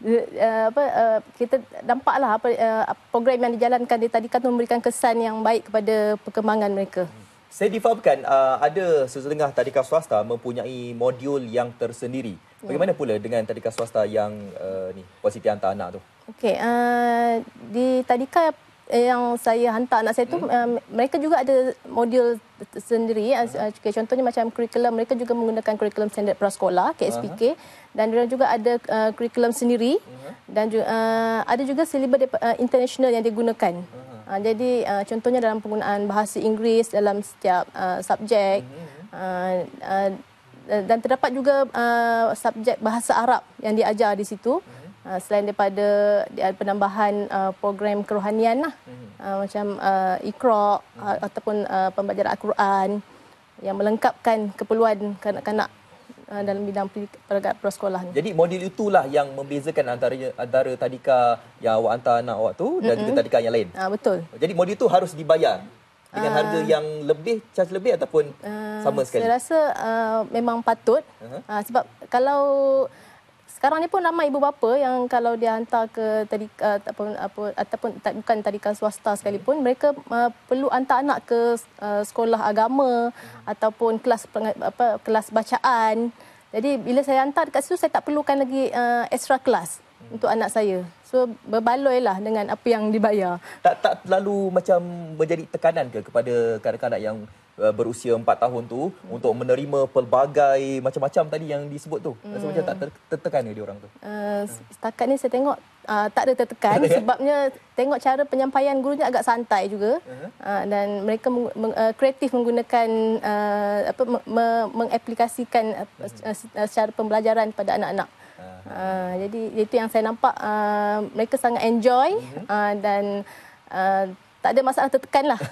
S4: apa uh, kita nampaklah apa uh, program yang dijalankan di tadika tu memberikan kesan yang baik kepada perkembangan mereka.
S1: Saya difahamkan uh, ada sesetengah tadika swasta mempunyai modul yang tersendiri. Bagaimana pula dengan tadika swasta yang uh, ni Puan Siti hantar anak tu? Okey,
S4: uh, di tadika yang saya hantar anak saya tu, hmm. uh, mereka juga ada modul sendiri. Uh, okay, contohnya macam kurikulum, mereka juga menggunakan kurikulum standard prasekolah K S P K, uh-huh. dan mereka juga ada uh, kurikulum sendiri, uh-huh. dan juga, uh, ada juga silibus uh, international yang digunakan. Uh-huh. Uh, jadi uh, contohnya dalam penggunaan bahasa Inggeris dalam setiap uh, subjek, uh, uh, dan terdapat juga uh, subjek bahasa Arab yang diajar di situ. Uh, selain daripada ada penambahan uh, program kerohanian lah, uh, macam uh, Iqra, uh, ataupun uh, pembelajaran Al-Quran yang melengkapkan keperluan kanak-kanak uh, dalam bidang peragam prasekolah ni.
S1: Jadi modul itulah yang membezakan antara antara tadika yang awak hantar anak awak tu dan mm-hmm. juga tadika yang lain.
S4: Uh, betul.
S1: Jadi modul itu harus dibayar dengan uh, harga yang lebih, charge lebih ataupun uh, sama sekali?
S4: Saya rasa uh, memang patut. Uh-huh. Uh, sebab kalau sekarang ni pun ramai ibu bapa yang kalau dia hantar ke tadika ataupun apa ataupun bukan tadika swasta sekalipun, mereka uh, perlu hantar anak ke uh, sekolah agama hmm. ataupun kelas apa kelas bacaan. Jadi bila saya hantar dekat situ, saya tak perlukan lagi uh, extra kelas hmm. untuk anak saya. So berbaloilah dengan apa yang dibayar. Tak
S1: tak terlalu macam menjadi tekanan ke kepada kanak-kanak yang Uh, berusia empat tahun tu hmm. untuk menerima pelbagai macam-macam tadi yang disebut tu. Rasa hmm. macam tak ter- tertekan ke dia orang tu? Uh,
S4: setakat ni saya tengok uh, tak ada tertekan sebabnya tengok cara penyampaian gurunya agak santai juga. Uh-huh. Uh, dan mereka meng- meng- uh, kreatif menggunakan uh, apa me- me- mengaplikasikan uh, uh, secara pembelajaran pada anak-anak. Uh-huh. Uh, jadi itu yang saya nampak, uh, mereka sangat enjoy uh-huh. uh, dan uh, tak ada masalah tertekan lah.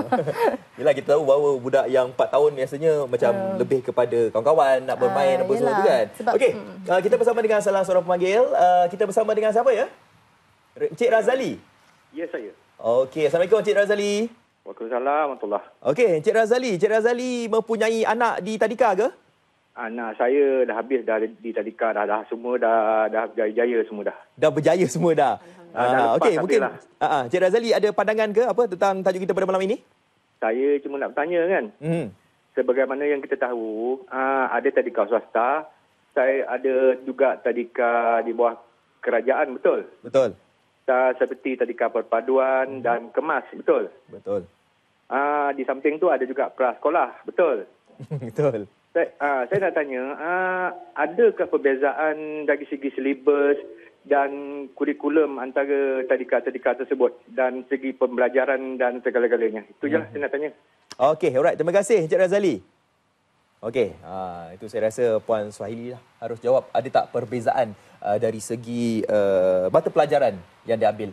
S1: Yelah, kita tahu bahawa budak yang empat tahun biasanya macam uh, lebih kepada kawan-kawan, nak bermain, uh, apa semua tu kan. Okey, mm. uh, kita bersama dengan salah seorang pemanggil. Uh, kita bersama dengan siapa ya? Encik Razali?
S5: Ya, saya.
S1: Okey, Assalamualaikum Encik Razali.
S5: Waalaikumsalam warahmatullahi.
S1: Okey, Encik Razali. Encik Razali mempunyai anak di tadika ke?
S5: Anak saya dah habis dah di tadika, dah, dah semua dah dah berjaya semua dah.
S1: Dah berjaya semua dah. Ah, okey, mungkin ah uh, Encik Razali ada pandangan ke apa tentang tajuk kita pada malam ini?
S5: Saya cuma nak bertanya kan. Hmm. Sebagaimana yang kita tahu, uh, ada tadika swasta, saya ada juga tadika di bawah kerajaan, betul?
S1: Betul.
S5: Uh, seperti tadika perpaduan hmm. dan kemas, betul?
S1: Betul.
S5: Uh, di samping tu ada juga prasekolah, betul?
S1: Betul.
S5: Saya, uh, saya nak tanya, uh, adakah perbezaan dari segi silibus dan kurikulum antara tadika-tadika tersebut dan segi pembelajaran dan segala-galanya? Itu je lah hmm. saya nak tanya.
S1: Okey, alright. Terima kasih Encik Razali. Okey, ha, itu saya rasa Puan Suhaili lah harus jawab. Ada tak perbezaan uh, dari segi uh, mata pelajaran yang diambil?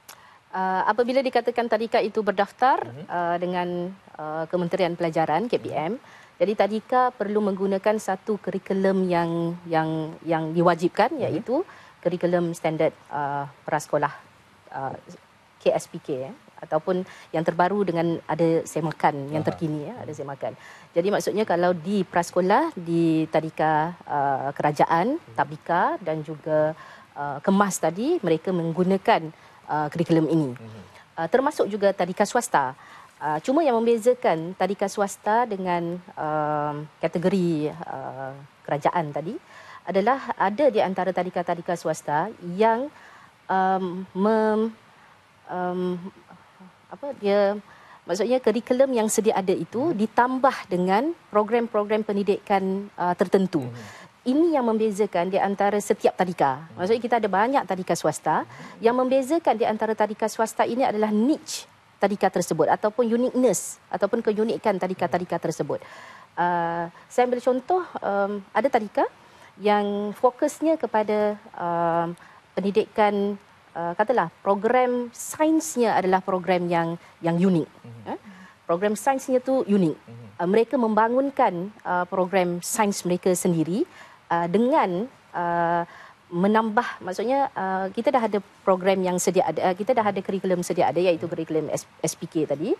S2: Uh, apabila dikatakan tadika itu berdaftar uh-huh. uh, dengan uh, Kementerian Pelajaran K P M, jadi tadika perlu menggunakan satu kurikulum yang yang yang diwajibkan, uh-huh. iaitu kurikulum standard uh, prasekolah uh, K S P K, eh, ataupun yang terbaru dengan ada semakan yang terkini, ya, ada semakan. Jadi maksudnya kalau di prasekolah, di tadika uh, kerajaan, tabika dan juga uh, kemas tadi, mereka menggunakan uh, kurikulum ini. Uh, termasuk juga tadika swasta. Uh, cuma yang membezakan tadika swasta dengan uh, kategori uh, kerajaan tadi adalah ada di antara tadika-tadika swasta yang um, mem, um, apa dia maksudnya kurikulum yang sedia ada itu ditambah dengan program-program pendidikan uh, tertentu. Hmm. ini yang membezakan di antara setiap tadika. Maksudnya kita ada banyak tadika swasta. Yang membezakan di antara tadika swasta ini adalah niche tadika tersebut ataupun uniqueness ataupun keunikan tadika-tadika tersebut. Uh, saya ambil contoh, um, ada tadika yang fokusnya kepada um, pendidikan, uh, katalah program sainsnya adalah program yang yang unik. Mm-hmm. Eh? Program sainsnya tu unik. Mm-hmm. Uh, mereka membangunkan uh, program sains mereka sendiri uh, dengan uh, menambah, maksudnya uh, kita dah ada program yang sedia ada, uh, kita dah ada kurikulum sedia ada iaitu kurikulum S P K tadi.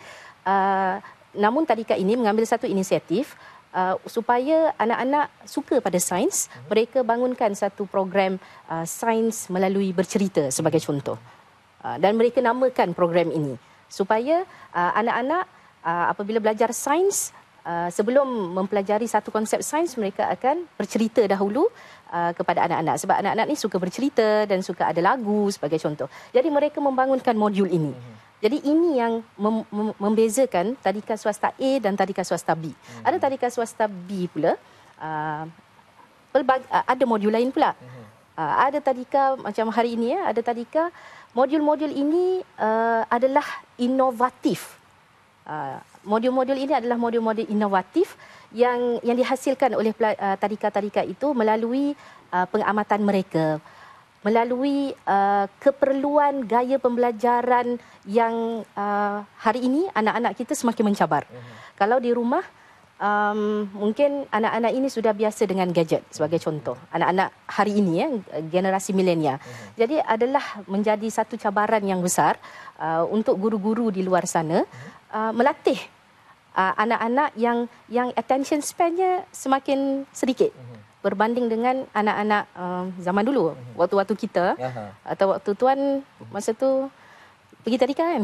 S2: Uh, namun tadika ini mengambil satu inisiatif uh, supaya anak-anak suka pada sains, mereka bangunkan satu program uh, sains melalui bercerita sebagai contoh. Uh, dan mereka namakan program ini supaya uh, anak-anak uh, apabila belajar sains, Uh, sebelum mempelajari satu konsep sains, mereka akan bercerita dahulu uh, kepada anak-anak. Sebab anak-anak ni suka bercerita dan suka ada lagu sebagai contoh. Jadi mereka membangunkan modul ini. Mm-hmm. Jadi ini yang mem- mem- membezakan tadika swasta A dan tadika swasta B. Mm-hmm. Ada tadika swasta B pula, uh, pelbag- uh, ada modul lain pula. Mm-hmm. Uh, ada tadika macam hari ini, ya, ada tadika modul-modul ini uh, adalah inovatif. Uh, modul-modul ini adalah modul-modul inovatif yang yang dihasilkan oleh uh, tadika-tadika itu melalui uh, pengamatan mereka, melalui uh, keperluan gaya pembelajaran yang uh, hari ini anak-anak kita semakin mencabar. Uh-huh. Kalau di rumah, um, mungkin anak-anak ini sudah biasa dengan gadget sebagai contoh. Anak-anak hari ini, ya, generasi milenial. Uh-huh. Jadi adalah menjadi satu cabaran yang besar uh, untuk guru-guru di luar sana. Uh-huh. Uh, melatih uh, anak-anak yang yang attention span-nya semakin sedikit uh-huh. berbanding dengan anak-anak uh, zaman dulu, uh-huh. waktu-waktu kita uh-huh. atau waktu tuan masa tu pergi tadika kan.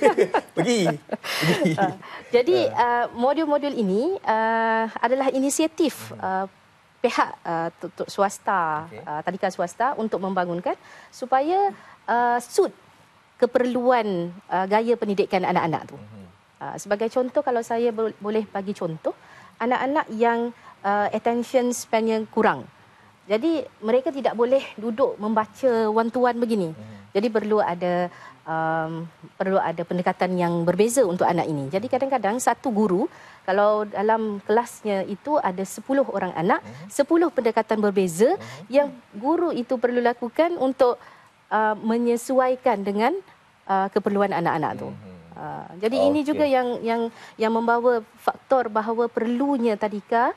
S2: pergi. pergi. Uh, jadi uh, modul-modul ini uh, adalah inisiatif uh, pihak uh, swasta, okay. uh, tadika swasta untuk membangunkan supaya uh, suit keperluan uh, gaya pendidikan anak-anak tu. Uh-huh. Uh, sebagai contoh, kalau saya bo- boleh bagi contoh, anak-anak yang uh, attention span-nya kurang. Jadi mereka tidak boleh duduk membaca one-to-one begini. Hmm. Jadi perlu ada um, perlu ada pendekatan yang berbeza untuk anak ini. Jadi kadang-kadang satu guru, kalau dalam kelasnya itu ada sepuluh orang anak, hmm. sepuluh pendekatan berbeza hmm. yang guru itu perlu lakukan untuk uh, menyesuaikan dengan uh, keperluan anak-anak tu. Hmm. Uh, jadi okay. ini juga yang yang yang membawa faktor bahawa perlunya tadika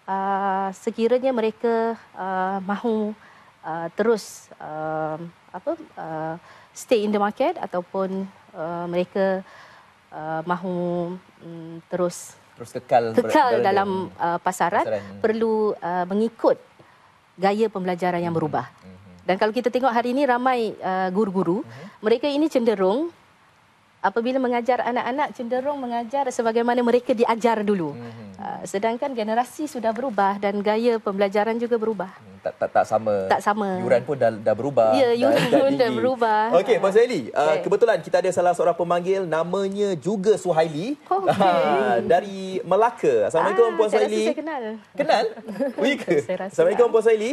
S2: uh, sekiranya mereka uh, mahu uh, terus uh, apa uh, stay in the market ataupun uh, mereka uh, mahu um, terus
S1: terus kekal
S2: kekal dalam uh, pasaran, pasaran perlu uh, mengikut gaya pembelajaran yang berubah. Mm-hmm. Dan kalau kita tengok hari ini ramai uh, guru-guru, mm-hmm. mereka ini cenderung apabila mengajar anak-anak cenderung mengajar sebagaimana mereka diajar dulu. Mm-hmm. Uh, sedangkan generasi sudah berubah dan gaya pembelajaran juga berubah.
S1: Tak tak tak sama.
S2: Tak sama.
S1: Yuran pun dah dah berubah.
S2: Ya, yuran dah, pun dah berubah.
S1: Okey, Puan Suhaili, uh,
S2: okay.
S1: kebetulan kita ada salah seorang pemanggil namanya juga Suhaili.
S2: Oh, okay.
S1: uh, dari Melaka. Assalamualaikum, ah, Puan Suhaili.
S2: Saya rasa saya kenal.
S1: Kenal? Oh, ya ke? Assalamualaikum, Puan Suhaili.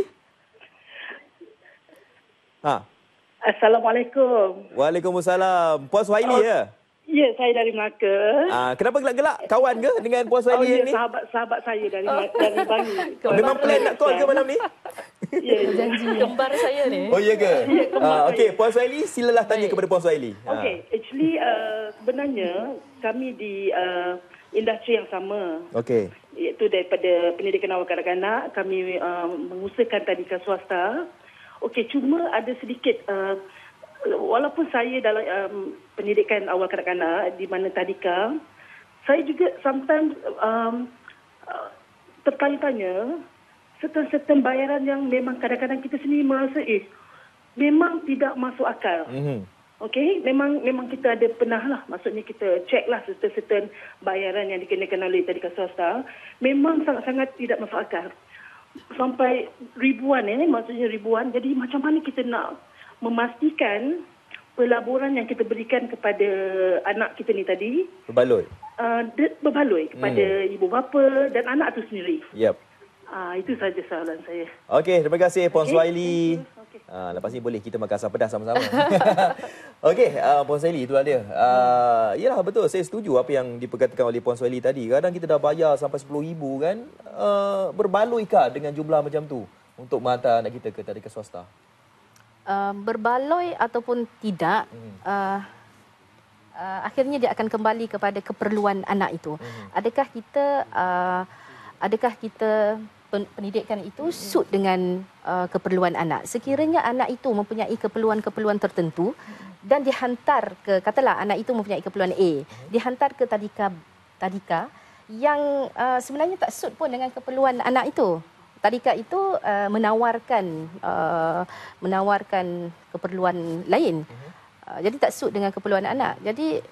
S1: Ha.
S6: Assalamualaikum.
S1: Waalaikumsalam. Puan Suhaili, oh, ya?
S6: Ya, saya dari Melaka.
S1: Ah, kenapa gelak-gelak? Kawan ke dengan Puan Suhaili
S6: oh, ya,
S1: ni?
S6: sahabat-sahabat saya dari oh. dari Bangi.
S1: Memang plan nak call ke malam ni?
S6: Ya,
S2: janji kembar saya ni.
S1: Oh, ya ke?
S6: Ya,
S1: ah, okey, Puan Suhaili, silalah tanya kepada Puan Suhaili.
S6: Okey, ah. actually uh, sebenarnya kami di uh, industri yang sama. Okey. Iaitu daripada pendidikan awal kanak-kanak, kami uh, mengusahakan tadika swasta. Okey, cuma ada sedikit uh, walaupun saya dalam um, pendidikan awal kanak-kanak di mana tadika, saya juga sometimes um, uh, tertanya-tanya serta-serta bayaran yang memang kadang-kadang kita sendiri merasa eh memang tidak masuk akal. Mm-hmm. Okey, memang memang kita ada pernah lah, maksudnya kita check lah serta-serta bayaran yang dikenakan oleh tadika swasta memang sangat-sangat tidak masuk akal. Sampai ribuan eh, maksudnya ribuan. Jadi macam mana kita nak memastikan pelaburan yang kita berikan kepada anak kita ni tadi berbaloi, uh, berbaloi kepada hmm. ibu bapa dan anak itu sendiri.
S1: Yep.
S6: Ah, itu saja soalan saya.
S1: Okey, terima kasih Puan
S6: Okey,
S1: Suhaili.
S6: Okay.
S1: Ah, lepas ni boleh kita makan asam pedas sama-sama. Okey, uh, Puan Suhaili, itulah dia. Uh, yalah, betul. Saya setuju apa yang diperkatakan oleh Puan Suhaili tadi. Kadang kita dah bayar sampai sepuluh ribu kan. Uh, berbaloikah dengan jumlah macam tu untuk menghantar anak kita ke tadika swasta?
S2: Uh, berbaloi ataupun tidak, hmm. uh, uh, akhirnya dia akan kembali kepada keperluan anak itu. Hmm. Adakah kita uh, adakah kita pendidikan itu suit dengan uh, keperluan anak? Sekiranya anak itu mempunyai keperluan-keperluan tertentu dan dihantar ke, katalah anak itu mempunyai keperluan A, dihantar ke tadika tadika yang uh, sebenarnya tak suit pun dengan keperluan anak itu. Tadika itu uh, menawarkan uh, menawarkan keperluan lain. Uh, jadi tak suit dengan keperluan anak. Jadi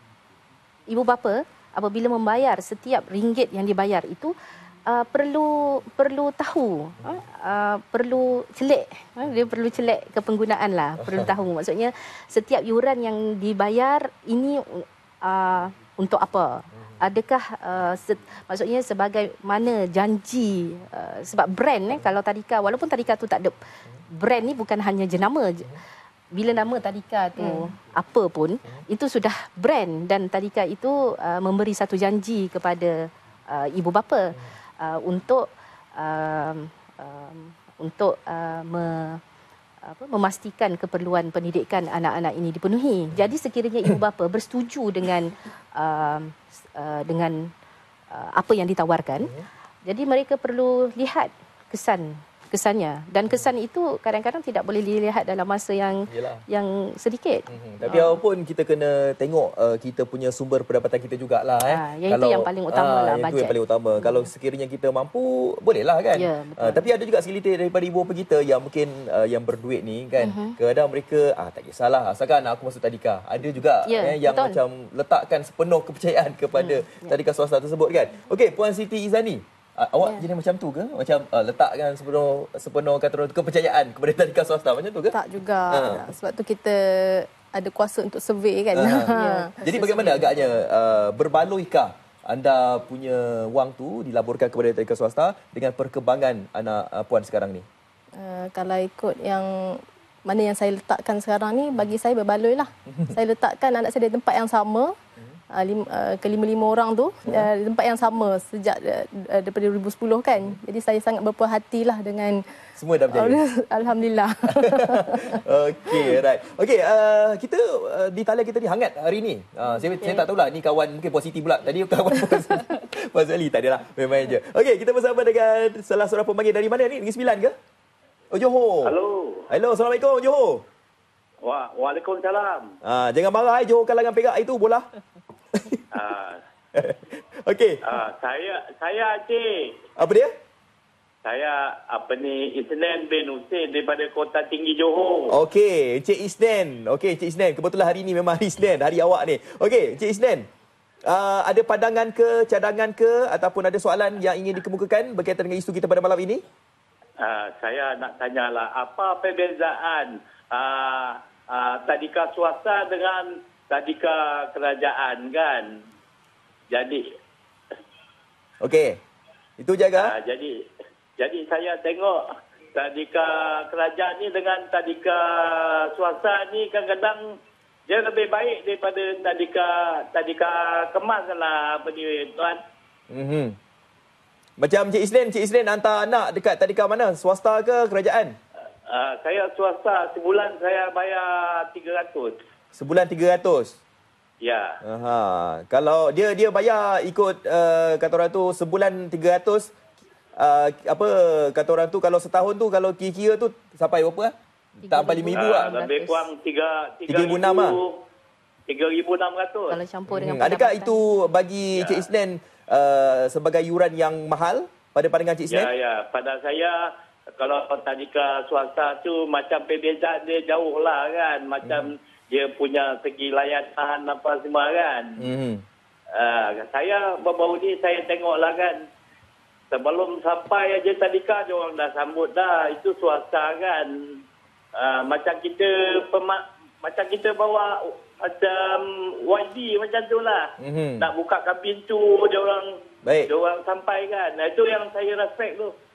S2: ibu bapa apabila membayar setiap ringgit yang dibayar itu uh, perlu perlu tahu, uh, uh, perlu celik, uh, dia perlu celik kepenggunaan lah, perlu tahu. Maksudnya setiap yuran yang dibayar ini uh, untuk apa? Adakah uh, se, maksudnya sebagai mana janji uh, sebab brand eh kalau tadika, walaupun tadika tu tak ada brand ni, bukan hanya jenama je. Bila nama tadika tu hmm. apa pun itu sudah brand, dan tadika itu uh, memberi satu janji kepada uh, ibu bapa uh, untuk uh, uh, untuk uh, me, apa, memastikan keperluan pendidikan anak-anak ini dipenuhi. Jadi sekiranya ibu bapa bersetuju dengan uh, uh, dengan uh, apa yang ditawarkan, jadi mereka perlu lihat kesan kesannya, dan kesan itu kadang-kadang tidak boleh dilihat dalam masa yang Yelah. yang sedikit. Mm-hmm.
S1: Tapi uh. apapun kita kena tengok uh, kita punya sumber pendapatan kita jugalah eh.
S2: Uh, yang kalau, itu yang paling utama uh, lah,
S1: yang
S2: bajet.
S1: Itu yang paling utama. Hmm. Kalau sekiranya kita mampu, bolehlah kan.
S2: Yeah,
S1: uh, tapi ada juga segelintir daripada ibu bapa kita yang mungkin uh, yang berduit ni kan. Uh-huh. Kadang mereka ah tak kisahlah asalkan aku masuk tadika. Ada juga yeah, eh, yang betul. macam letakkan sepenuh kepercayaan kepada hmm. tadika swasta tersebut kan. Okey, Puan Siti Izani. Uh, awak yeah. jadi macam tu ke? Macam uh, letakkan sepenuh sepenuh kata orang kepercayaan kepada tadika swasta macam tu ke?
S4: Tak juga. Ha. Sebab tu kita ada kuasa untuk survey kan.
S1: Uh, yeah. Jadi bagaimana agaknya uh, berbaloikah anda punya wang tu dilaburkan kepada tadika swasta dengan perkembangan anak uh, puan sekarang ni?
S4: Uh, kalau ikut yang mana yang saya letakkan sekarang ni, bagi saya berbaloi lah. Saya letakkan anak saya di tempat yang sama. Uh, lim, uh, kelima-lima orang tu uh, di tempat yang sama sejak uh, daripada dua ribu sepuluh kan. Jadi saya sangat berpuas hatilah dengan
S1: semua dah berjaya.
S4: Alhamdulillah.
S1: Okey, right. Okey, uh, kita uh, di talian kita ni hangat hari ni. Uh, saya okay. saya tak tahulah ni kawan mungkin positif pula. Tadi kawan Puan Suhaili tak adalah, main-main je. Okey, kita bersama dengan salah seorang pemanggil dari mana ni? Negeri Sembilan ke? Oh, Johor.
S7: Halo.
S1: Halo, Assalamualaikum Johor.
S7: Wa Waalaikumsalam.
S1: Ah, jangan marah ai Johor kalangan Perak itu bola.
S7: Ah.
S1: Okey.
S7: Ah, saya saya Aceh.
S1: Apa dia?
S7: Saya apa ni Isnan bin Hussein daripada Kota Tinggi Johor.
S1: Okey, Encik Isnan. Okey, Encik Isnan. Kebetulan hari ni memang hari Isnan, hari awak ni. Okey, Encik Isnan. Uh, ada pandangan ke, cadangan ke ataupun ada soalan yang ingin dikemukakan berkaitan dengan isu kita pada malam ini?
S7: Ah, saya nak tanyalah apa perbezaan ah, ah, tadika swasta dengan tadika kerajaan kan. Jadi
S1: okey. Itu jaga.
S7: Uh, jadi jadi saya tengok tadika kerajaan ni dengan tadika swasta ni kadang-kadang dia lebih baik daripada tadika tadika kemas lah apa ni tuan.
S1: Mhm. Macam Cik Isnin, Cik Isnin hantar anak dekat tadika mana? Swasta ke kerajaan?
S7: Uh, saya swasta, sebulan saya bayar tiga ratus.
S1: Sebulan tiga ratus.
S7: Ya.
S1: Aha. Kalau dia dia bayar ikut uh, kata orang tu sebulan tiga ratus, uh, apa kata orang tu kalau setahun tu kalau kira-kira tu sampai berapa ah? Tak sampai lima ribu ah.
S7: Uh, lebih kurang tiga
S1: ribu enam ah.
S7: tiga ribu enam ratus.
S2: Kalau campur dengan
S1: hmm. Adakah itu bagi ya. Cik Isnin uh, sebagai yuran yang mahal pada pandangan Cik Isnin?
S7: Ya ya, pada saya kalau tadika swasta tu macam perbezaan dia jauh lah kan, macam hmm. dia punya segi layanan apa semua kan. Hmm. Uh, saya baru ni saya tengok lah kan, sebelum sampai aja tadika dia orang dah sambut dah, itu swasta kan. Uh, macam kita pemak, macam kita bawa macam Y D macam tu lah. Hmm. Nak bukakan pintu dia orang, dia orang sampai kan. Nah, itu yang saya respect tu.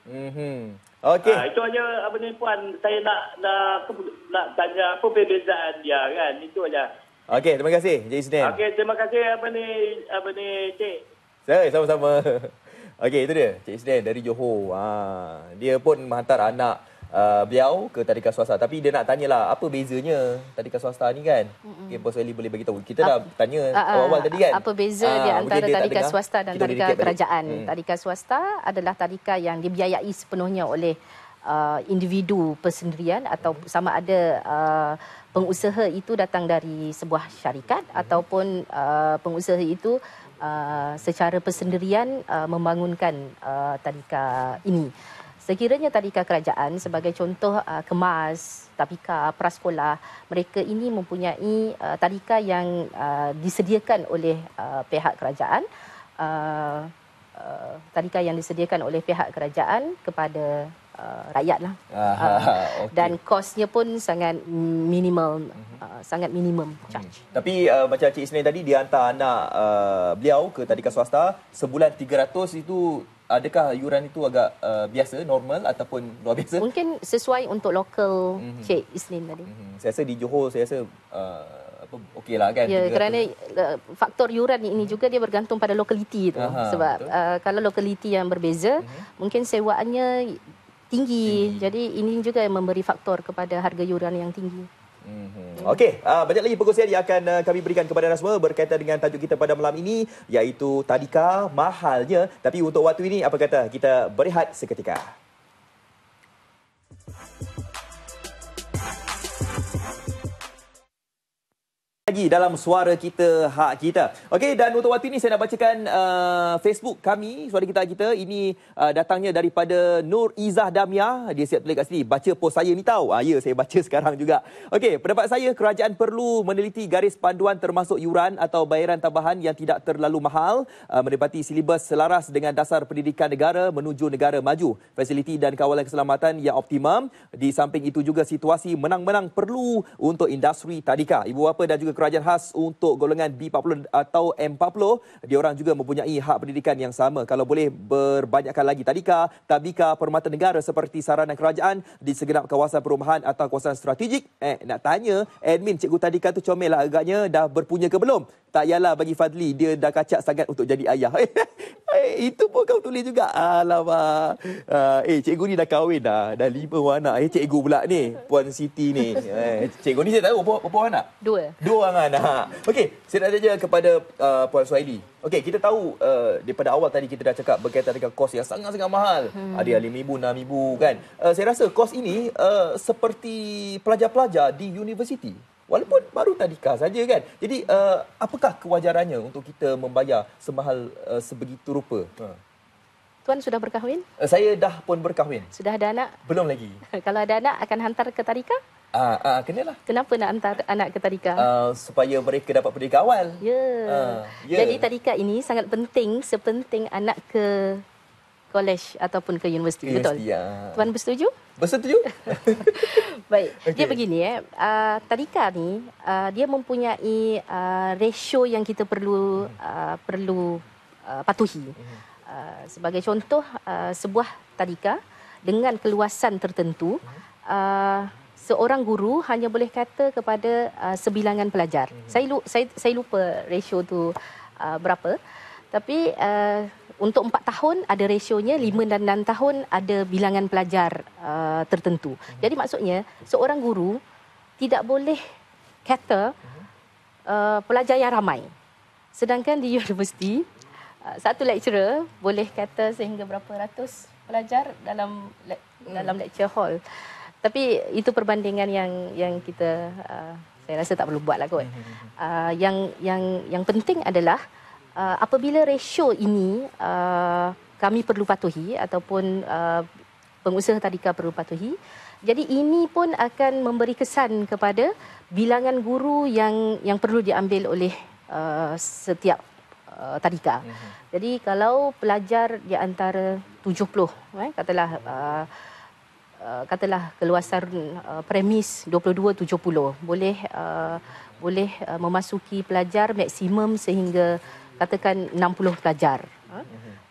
S1: Mm-hmm. Okey.
S7: Ha, itu aja apa ni puan, saya nak nak nak tanya apa perbezaan dia kan. Itu aja.
S1: Okey, terima kasih Cik Isnin.
S7: Okey, terima kasih apa ni apa ni Cik.
S1: Saya sama-sama. Okey, itu dia Cik Isnin dari Johor. Ha, dia pun menghantar anak uh, beliau ke tadika swasta, tapi dia nak tanyalah apa bezanya tadika swasta ni kan. Mm-hmm. Okey, Bos Ali boleh bagi tahu. Kita dah tanya
S2: uh,
S1: awal-awal tadi kan.
S2: Apa beza
S1: ha,
S2: di antara tadika
S1: dengar,
S2: swasta dan tadika kerajaan? Hmm. Tadika swasta adalah tadika yang dibiayai sepenuhnya oleh uh, individu persendirian atau sama ada uh, pengusaha itu datang dari sebuah syarikat hmm. ataupun uh, pengusaha itu uh, secara persendirian uh, membangunkan uh, tadika ini. Sekiranya tadika kerajaan sebagai contoh uh, Kemas, Tapika, Prasekolah, mereka ini mempunyai uh, tadika yang uh, disediakan oleh uh, pihak kerajaan, uh, uh, tadika yang disediakan oleh pihak kerajaan kepada uh, rakyat lah. Aha, uh, okay. Dan kosnya pun sangat minimal, uh, sangat minimum charge.
S1: Hmm. Tapi uh, macam Cik Isnin tadi, dia hantar anak uh, beliau ke tadika swasta, sebulan tiga ratus itu. Adakah yuran itu agak uh, biasa, normal ataupun luar biasa?
S2: Mungkin sesuai untuk lokal mm-hmm. Cik Isnin tadi.
S1: Mm-hmm. Saya rasa di Johor, saya rasa uh, apa okeylah kan.
S2: Ya, kerana uh, faktor yuran ini juga dia bergantung pada lokaliti itu. Aha, sebab uh, kalau lokaliti yang berbeza, mm-hmm. mungkin sewaannya tinggi. tinggi. Jadi ini juga yang memberi faktor kepada harga yuran yang tinggi.
S1: Hmm. Okey, uh, banyak lagi perkongsian yang akan uh, kami berikan kepada anda semua berkaitan dengan tajuk kita pada malam ini, iaitu tadika mahalnya. Tapi untuk waktu ini, apa kata kita berehat seketika. Lagi dalam Suara Kita Hak Kita. Okey, dan untuk waktu ini saya nak bacakan uh, Facebook kami, Suara Kita Hak Kita. Ini uh, datangnya daripada Nur Izzah Damia. Dia siap tulis kat sini, baca post saya ni tahu. Ah, ya, saya baca sekarang juga. Okey, pendapat saya kerajaan perlu meneliti garis panduan termasuk yuran atau bayaran tambahan yang tidak terlalu mahal, uh, menepati silibus selaras dengan dasar pendidikan negara menuju negara maju, fasiliti dan kawalan keselamatan yang optimum. Di samping itu juga situasi menang-menang perlu untuk industri tadika. Ibu bapa dan juga kerajaan khas untuk golongan B empat puluh atau M empat puluh, diorang juga mempunyai hak pendidikan yang sama. Kalau boleh berbanyakkan lagi tadika, tabika permata negara seperti saranan kerajaan di segenap kawasan perumahan atau kawasan strategik. Eh, nak tanya, admin cikgu tadika tu comel lah agaknya, dah berpunya ke belum? Tak yalah bagi Fadli, dia dah kacak sangat untuk jadi ayah. Eh, itu pun kau tulis juga. Alamak. Uh, eh, cikgu ni dah kahwin dah. Dah lima anak. Eh, cikgu pula ni. Puan Siti ni. Eh, cikgu ni saya tahu berapa, berapa anak?
S2: Dua.
S1: Dua anak. Okey, saya nak tanya kepada uh, Puan Suhaili. Okey, kita tahu uh, daripada awal tadi kita dah cakap berkaitan dengan kos yang sangat-sangat mahal. Hmm. Ada yang lima ribu, enam ribu kan. Uh, saya rasa kos ini uh, seperti pelajar-pelajar di universiti. Walaupun baru tadika saja kan. Jadi uh, apakah kewajarannya untuk kita membayar semahal uh, sebegitu rupa? Ha.
S2: Tuan sudah berkahwin?
S1: Uh, saya dah pun berkahwin.
S2: Sudah ada anak?
S1: Belum lagi.
S2: Kalau ada anak akan hantar ke tadika?
S1: Ah, ah, kenalah.
S2: Kenapa nak hantar anak ke tadika?
S1: Uh, supaya mereka dapat pendidikan awal.
S2: Ya. Yeah. Uh, yeah. Jadi tadika ini sangat penting, sepenting anak ke kolej ataupun ke universiti, betul? Ya. Tuan bersetuju?
S1: Bersetuju.
S2: Baik. Okay. Dia begini eh, uh, tadika ni uh, dia mempunyai uh, ratio yang kita perlu uh, perlu uh, patuhi. Uh, sebagai contoh, uh, sebuah tadika dengan keluasan tertentu, uh, seorang guru hanya boleh kata kepada uh, sebilangan pelajar. Hmm. Saya, saya saya lupa ratio tu uh, berapa. Tapi uh, untuk empat tahun ada rasionya, lima dan enam tahun ada bilangan pelajar uh, tertentu. Hmm. Jadi maksudnya seorang guru tidak boleh kata uh, pelajar yang ramai. Sedangkan di universiti uh, satu lecturer boleh kata sehingga berapa ratus pelajar dalam le- hmm. dalam lecture hall. Tapi itu perbandingan yang yang kita uh, saya rasa tak perlu buatlah kot. Uh, yang yang yang penting adalah uh, apabila ratio ini uh, kami perlu patuhi ataupun uh, pengusaha tadika perlu patuhi. Jadi ini pun akan memberi kesan kepada bilangan guru yang yang perlu diambil oleh uh, setiap uh, tadika. Jadi kalau pelajar di antara tujuh puluh, eh, katalah uh, Uh, katalah keluasan uh, premis dua puluh dua tujuh puluh, boleh uh, boleh uh, memasuki pelajar maksimum sehingga katakan enam puluh pelajar. Uh.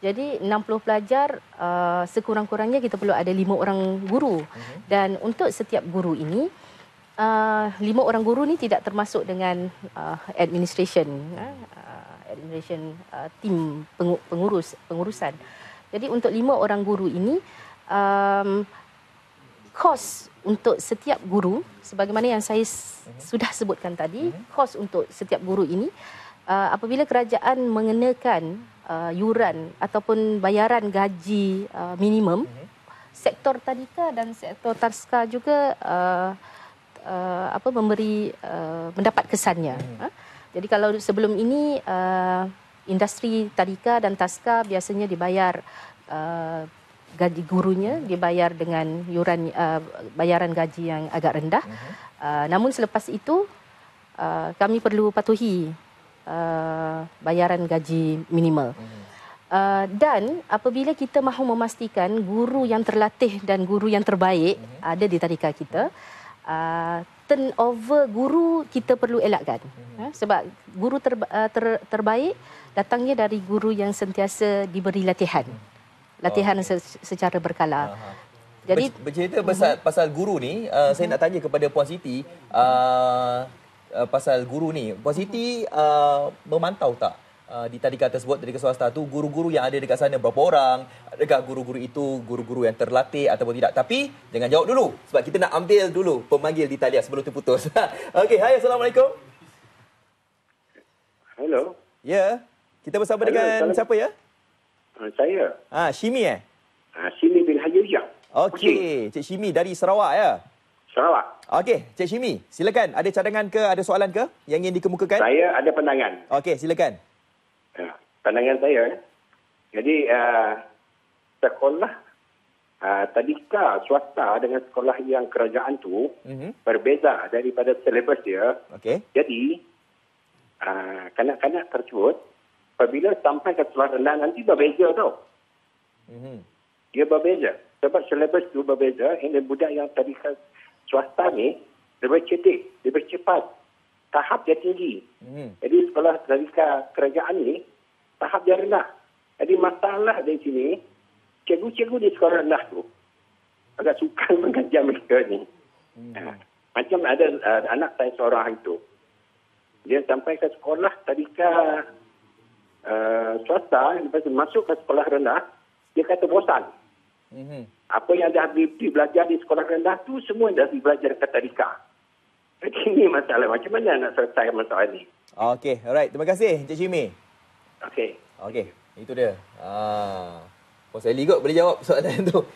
S2: Jadi enam puluh pelajar, uh, sekurang-kurangnya kita perlu ada lima orang guru. Uh-huh. Dan untuk setiap guru ini, uh, lima orang guru ni tidak termasuk dengan uh, administration, uh, administration uh, tim pengurus pengurusan. Jadi untuk lima orang guru ini, um, kos untuk setiap guru, sebagaimana yang saya uh-huh. sudah sebutkan tadi, uh-huh. kos untuk setiap guru ini, uh, apabila kerajaan mengenakan Uh, yuran ataupun bayaran gaji uh, minimum, uh-huh. sektor tadika dan sektor taska juga uh, uh, apa memberi uh, mendapat kesannya. Uh-huh. Ha? Jadi kalau sebelum ini uh, industri tadika dan taska biasanya dibayar uh, gaji gurunya dibayar dengan yuran uh, bayaran gaji yang agak rendah. Uh-huh. Uh, namun selepas itu uh, kami perlu patuhi Uh, bayaran gaji minimal. Hmm. Uh, dan apabila kita mahu memastikan guru yang terlatih dan guru yang terbaik hmm. ada di tadika kita, uh, turnover guru kita perlu elakkan. Hmm. Uh, sebab guru ter, uh, ter, terbaik datangnya dari guru yang sentiasa diberi latihan. Latihan oh, okay. secara berkala. Aha.
S1: Jadi bercerita pasal, uh-huh. pasal guru ni, uh, uh-huh. saya nak tanya kepada Puan Siti, uh, Uh, pasal guru ni. Puan Siti uh, memantau tak uh, di tadika tersebut, tadika swasta tu, guru-guru yang ada dekat sana berapa orang? Adakah guru-guru itu guru-guru yang terlatih ataupun tidak? Tapi jangan jawab dulu sebab kita nak ambil dulu pemanggil di talian sebelum terputus. Okey, hai, Assalamualaikum.
S8: Hello.
S1: Ya, yeah. Kita bersama Hello, dengan salam. Siapa ya?
S8: Uh, saya.
S1: Ah, Shimi eh?
S8: Ah, Shimi bin Hayya.
S1: Okey, Cik Shimi dari Sarawak ya?
S8: Sarawak.
S1: Okey, Cik Shimi, silakan. Ada cadangan ke, ada soalan ke yang ingin dikemukakan?
S8: Saya ada pandangan.
S1: Okey, silakan.
S8: Ya, pandangan saya. Jadi, uh, sekolah uh, tadika swasta dengan sekolah yang kerajaan tu uh-huh. berbeza daripada silibus dia.
S1: Okey.
S8: Jadi, uh, kanak-kanak tersebut, apabila sampai ke sekolah rendah nanti berbeza tau. Uh-huh. Dia berbeza. Sebab silibus tu berbeza, ini budak yang tadika swasta ni lebih cerdik, lebih cepat, tahap dia tinggi. Hmm. Jadi sekolah tadika kerajaan ni tahap dia rendah. Jadi masalah di sini, cikgu-cikgu di sekolah rendah tu agak sukar mengajar mereka ni. Hmm. Ha. Macam ada uh, anak saya seorang itu, dia sampai ke sekolah tadika uh, swasta, lepas tu masuk ke sekolah rendah, dia kata bosan. Hmm. Apa yang dah belajar di sekolah rendah tu semua dah belajar kat tadika. Jadi ini masalah. Macam mana nak selesai masalah ini?
S1: Okey, alright. Terima kasih, Encik Shimi.
S8: Okey.
S1: Okey, itu dia. Ah. Puan Sally kot boleh jawab soalan tu.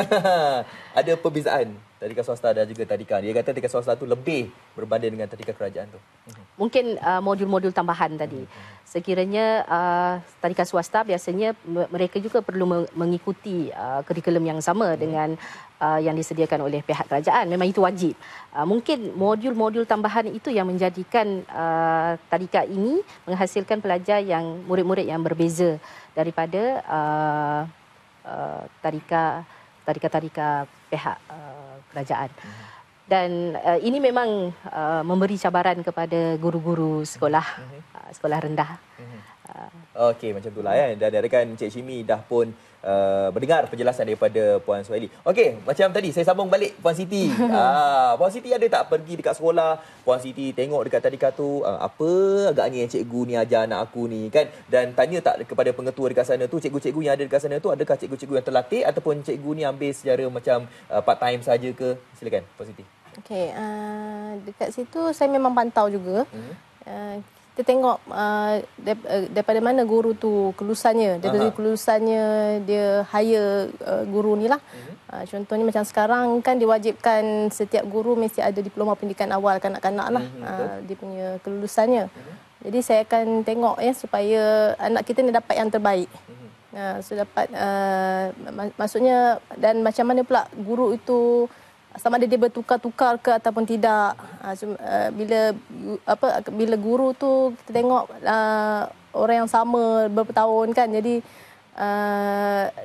S1: Ada perbezaan tadika swasta dan juga tadika. Dia kata tadika swasta tu lebih berbanding dengan tadika kerajaan tu.
S2: Mungkin uh, modul-modul tambahan tadi. Sekiranya uh, tadika swasta biasanya mereka juga perlu mengikuti uh, kurikulum yang sama hmm. dengan uh, yang disediakan oleh pihak kerajaan. Memang itu wajib. Uh, mungkin modul-modul tambahan itu yang menjadikan uh, tadika ini menghasilkan pelajar yang murid-murid yang berbeza daripada uh, uh, tadika tadika-tadika pihak uh, kerajaan. Hmm. Dan uh, ini memang uh, memberi cabaran kepada guru-guru sekolah mm-hmm. uh, sekolah rendah. Mm-hmm. Uh,
S1: Okey, macam itulah ya. Dan rakan Cik Shimi dah pun uh, mendengar penjelasan daripada Puan Suhaili. Okey, macam tadi saya sambung balik Puan Siti. ah, Puan Siti ada tak pergi dekat sekolah, Puan Siti tengok dekat tadika tu uh, apa agaknya yang cikgu ni ajar anak aku ni kan, dan tanya tak kepada pengetua dekat sana tu, cikgu-cikgu yang ada dekat sana tu adakah cikgu-cikgu yang terlatih ataupun cikgu ni ambil secara macam uh, part time saja ke? Silakan Puan Siti.
S4: Okey, uh, dekat situ saya memang pantau juga. Mm-hmm. Uh, kita tengok uh, daripada mana guru tu kelulusannya. Daripada kelulusannya dia hire uh, guru ni lah. Mm-hmm. Uh, contohnya macam sekarang kan diwajibkan setiap guru mesti ada diploma pendidikan awal kanak-kanak lah. Mm-hmm. Uh, dia punya kelulusannya. Mm-hmm. Jadi saya akan tengok ya supaya anak kita ni dapat yang terbaik. Mm-hmm. Uh, so dapat uh, mak- maksudnya dan macam mana pula guru itu sama ada dia bertukar-tukar ke ataupun tidak. Uh, bila apa bila guru tu kita tengok uh, orang yang sama berapa tahun kan, jadi uh,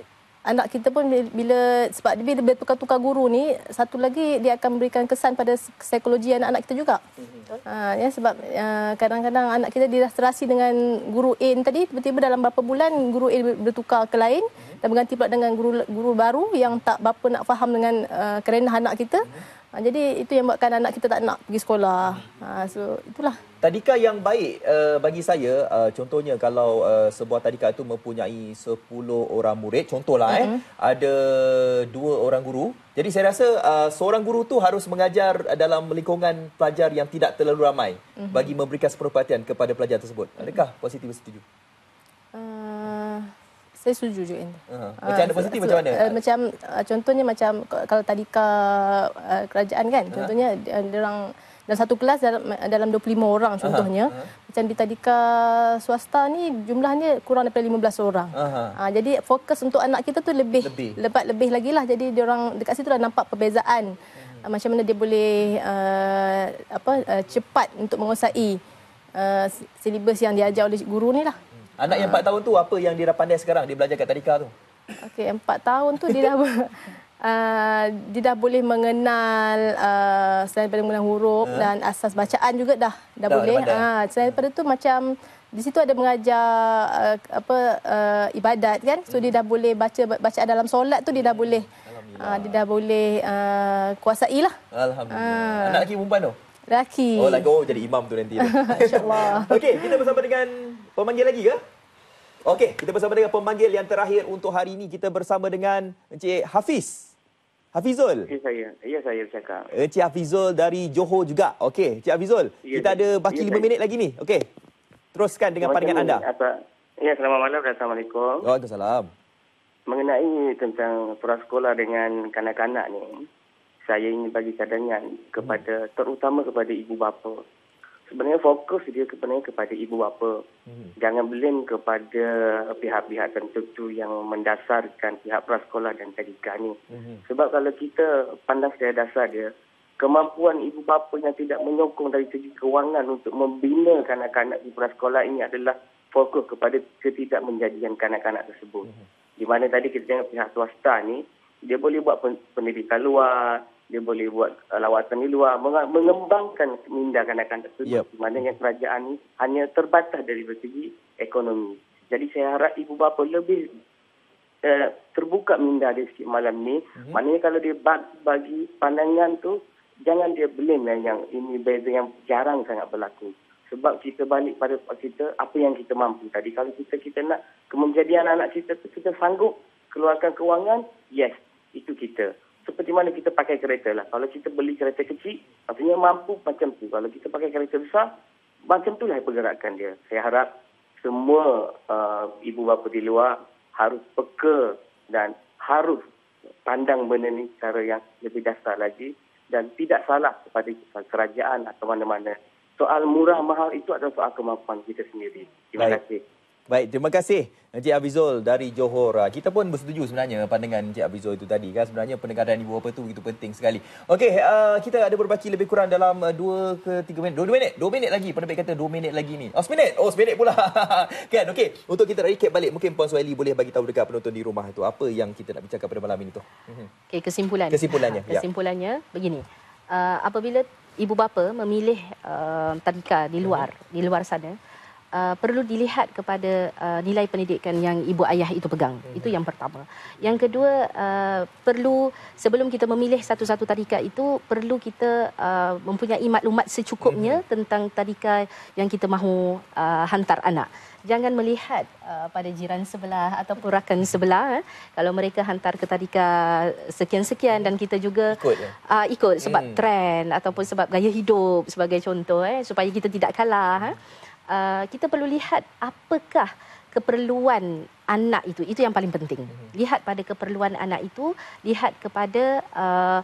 S4: anak kita pun bila sebab dia bila tukar-tukar guru ni, satu lagi dia akan memberikan kesan pada psikologi anak-anak kita juga. Mm-hmm. Ha, ya sebab uh, kadang-kadang anak kita dirasa dengan guru A ni tadi, tiba-tiba dalam beberapa bulan guru A bertukar ke lain mm-hmm. dan berganti pula dengan guru guru baru yang tak berapa nak faham dengan uh, kerenah anak kita. Mm-hmm. Ha, jadi itu yang buatkan anak kita tak nak pergi sekolah. Ha, so itulah.
S1: Tadika yang baik uh, bagi saya, uh, contohnya kalau uh, sebuah tadika itu mempunyai sepuluh orang murid, contohlah mm-hmm. eh, ada dua orang guru. Jadi saya rasa uh, seorang guru tu harus mengajar dalam lingkungan pelajar yang tidak terlalu ramai mm-hmm. bagi memberikan sepenuh perhatian kepada pelajar tersebut. Adakah positif setuju? Uh...
S4: Saya setuju juga ini.
S1: Uh-huh. Macam ada positif uh, macam mana?
S4: Uh, macam uh, contohnya macam kalau tadika uh, kerajaan kan, uh-huh. contohnya uh, orang dalam satu kelas dalam dalam dua puluh lima orang contohnya. Uh-huh. Uh-huh. Macam di tadika swasta ni jumlahnya kurang daripada lima belas orang. Uh-huh. Uh, jadi fokus untuk anak kita tu lebih lebih, lebat lebih lagi lah. Jadi dia orang dekat situ dah nampak perbezaan. Uh-huh. Uh, macam mana dia boleh uh, apa uh, cepat untuk menguasai uh, silibus yang diajar oleh guru ni lah.
S1: Anak yang empat tahun tu apa yang dia dah pandai sekarang dia belajar kat tadika tu?
S4: Okey, empat tahun tu dia dah uh, dia dah boleh mengenal uh, selain daripada mengenal huruf uh. dan asas bacaan juga dah dah, dah boleh. Ah, uh, selain daripada tu macam di situ ada mengajar uh, apa uh, ibadat kan. So dia dah boleh baca bacaan dalam solat tu dia dah boleh uh, dia dah boleh uh, kuasai lah.
S1: Alhamdulillah. Uh. Anak lelaki perempuan tu?
S4: Lelaki.
S1: Oh, lagi oh jadi imam tu nanti.
S4: InsyaAllah.
S1: Okey, kita bersama dengan pemanggil lagi ke? Okey, kita bersama dengan pemanggil yang terakhir untuk hari ini. Kita bersama dengan Encik Hafiz. Hafizul.
S9: Ya, saya. Ya, saya bercakap.
S1: Encik Hafizul dari Johor juga. Okey, Encik Hafizul, ya, kita ada baki ya, lima minit lagi ni. Okey. Teruskan dengan pandangan anda.
S9: Apa? Ya, selamat malam dan Assalamualaikum.
S1: Waalaikumsalam.
S9: Mengenai tentang prasekolah dengan kanak-kanak ni, saya ingin bagi cadangan kepada, hmm. terutama kepada ibu bapa. Sebenarnya fokus dia sebenarnya kepada ibu bapa. Hmm. Jangan blame kepada pihak-pihak tertentu yang mendasarkan pihak prasekolah dan tadika ni. Hmm. Sebab kalau kita pandang secara dasar dia, kemampuan ibu bapa yang tidak menyokong dari segi kewangan untuk membina kanak-kanak di prasekolah ini adalah fokus kepada ketidakmenjadian kanak-kanak tersebut. Hmm. Di mana tadi kita tengok pihak swasta ni, dia boleh buat pendidikan luar, dia boleh buat uh, lawatan di luar, mengembangkan minda kanak-kanak tersebut. Yep. Di mana yang kerajaan ni hanya terbatas dari segi ekonomi. Jadi saya harap ibu bapa lebih uh, terbuka minda dia sikit malam ni. Mm-hmm. Maknanya kalau dia bagi pandangan tu, jangan dia blame yang ini beza yang jarang sangat berlaku. Sebab kita balik pada kita, apa yang kita mampu tadi. Kalau kita kita nak kemenjadian anak kita tu, kita sanggup keluarkan kewangan, yes, itu kita. Seperti mana kita pakai kereta lah. Kalau kita beli kereta kecil, maksudnya mampu macam tu. Kalau kita pakai kereta besar, macam tu lah pergerakan dia. Saya harap semua uh, ibu bapa di luar harus peka dan harus pandang benda ni cara yang lebih dasar lagi. Dan tidak salah kepada kerajaan atau mana-mana. Soal murah mahal itu adalah soal kemampuan kita sendiri. Terima Baik. kasih.
S1: Baik, terima kasih Encik Hafizul dari Johor. Kita pun bersetuju sebenarnya pandangan Encik Hafizul itu tadi kan. Sebenarnya pendengaran ibu bapa itu begitu penting sekali. Okey, uh, kita ada berbaki lebih kurang dalam dua ke tiga minit. dua minit. dua minit lagi. Penerbit kata dua minit lagi ni. Oh, seminit. Oh, seminit pula. Kan, okey. Untuk kita recap balik, mungkin Puan Suhaili boleh bagi tahu dekat penonton di rumah itu apa yang kita nak bincangkan pada malam ini tu.
S2: Okey, kesimpulan.
S1: Kesimpulannya.
S2: Kesimpulannya ya. begini. Uh, apabila ibu bapa memilih uh, tadika di luar, hmm. di luar sana, Uh, perlu dilihat kepada uh, nilai pendidikan yang ibu ayah itu pegang. Hmm. Itu yang pertama. Yang kedua, uh, perlu sebelum kita memilih satu-satu tadika itu, perlu kita uh, mempunyai maklumat secukupnya hmm. tentang tadika yang kita mahu uh, hantar anak. Jangan melihat uh, pada jiran sebelah ataupun rakan sebelah. Eh. Kalau mereka hantar ke tadika sekian-sekian dan kita juga ikut, ya? uh, ikut sebab hmm. trend ataupun sebab gaya hidup sebagai contoh, eh, supaya kita tidak kalah. Eh. Uh, kita perlu lihat apakah keperluan anak itu. Itu yang paling penting. Lihat pada keperluan anak itu, lihat kepada uh,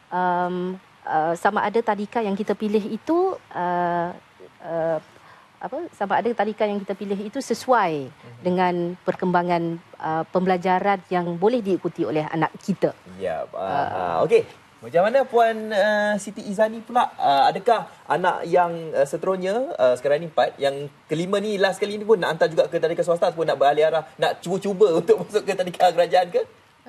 S2: um, uh, sama ada tadika yang kita pilih itu uh, uh, apa sama ada tadika yang kita pilih itu sesuai dengan perkembangan uh, pembelajaran yang boleh diikuti oleh anak kita.
S1: Ya, uh, okey. Macam mana Puan uh, Siti Izani pula? Uh, adakah anak yang uh, seterusnya, uh, sekarang ni empat, yang kelima ni, last kali ni pun nak hantar juga ke tadika swasta ataupun nak beralih arah, nak cuba-cuba untuk masuk ke tadika kerajaan ke?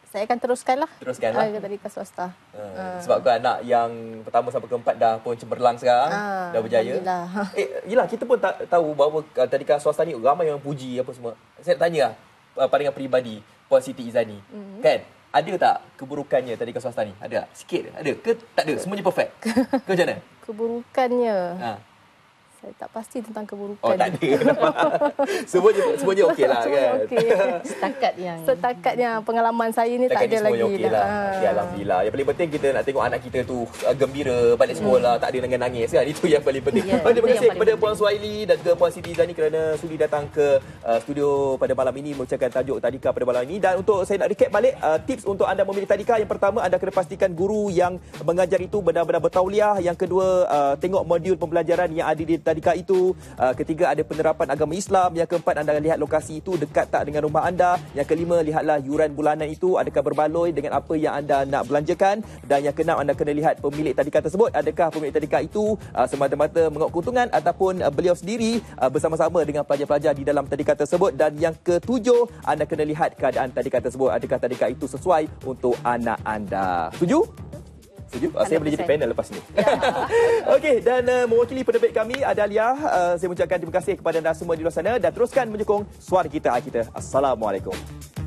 S4: Saya akan teruskanlah.
S1: Teruskanlah.
S4: Uh, tadika swasta.
S1: Uh, uh. Sebab kau anak yang pertama sampai keempat dah pun cemerlang sekarang, uh, dah berjaya. Eh, yelah, kita pun tak tahu bahawa tadika swasta ni ramai yang puji apa semua. Saya nak tanya lah, pandangan peribadi Puan Siti Izani, mm-hmm. kan? Ada tak keburukannya tadika swasta ni? Ada tak? Sikit ada ke tak ada? Semuanya perfect? Ke macam mana?
S4: Keburukannya. Ha. Saya tak pasti tentang keburukan.
S1: Oh, tak ada. semuanya semuanya okeylah kan.
S4: Okay.
S2: Setakat yang
S4: setakatnya pengalaman saya ni tak ada lagi
S1: okay lah.
S4: Ha.
S1: Ya, alhamdulillah. Yang paling penting kita nak tengok anak kita tu uh, gembira balik sekolah, hmm. tak ada nangis-nangis kan. Itu yang paling penting. Yeah, terima kasih kepada Puan Suhaili dan juga Puan Siti Izani kerana sudi datang ke uh, studio pada malam ini membacakan tajuk tadika pada malam ini. Dan untuk saya nak recap balik uh, tips untuk anda memilih tadika. Yang pertama, anda kena pastikan guru yang mengajar itu benar-benar bertauliah. Yang kedua, uh, tengok modul pembelajaran yang ada di tadika itu. Uh, ketiga, ada penerapan agama Islam. Yang keempat, anda lihat lokasi itu dekat tak dengan rumah anda. Yang kelima, lihatlah yuran bulanan itu adakah berbaloi dengan apa yang anda nak belanjakan. Dan yang keenam, anda kena lihat pemilik tadika tersebut, adakah pemilik tadika itu uh, semata-mata mengaut keuntungan ataupun uh, beliau sendiri uh, bersama-sama dengan pelajar-pelajar di dalam tadika tersebut. Dan yang ketujuh, anda kena lihat keadaan tadika tersebut, adakah tadika itu sesuai untuk anak anda. Setuju? Setuju? Uh, saya boleh jadi panel lepas ni. Ya. Okey, dan uh, mewakili penerbit kami, Adalia, uh, saya mengucapkan terima kasih kepada anda semua di luar sana dan teruskan menyokong Suara Kita Hak Kita. Assalamualaikum.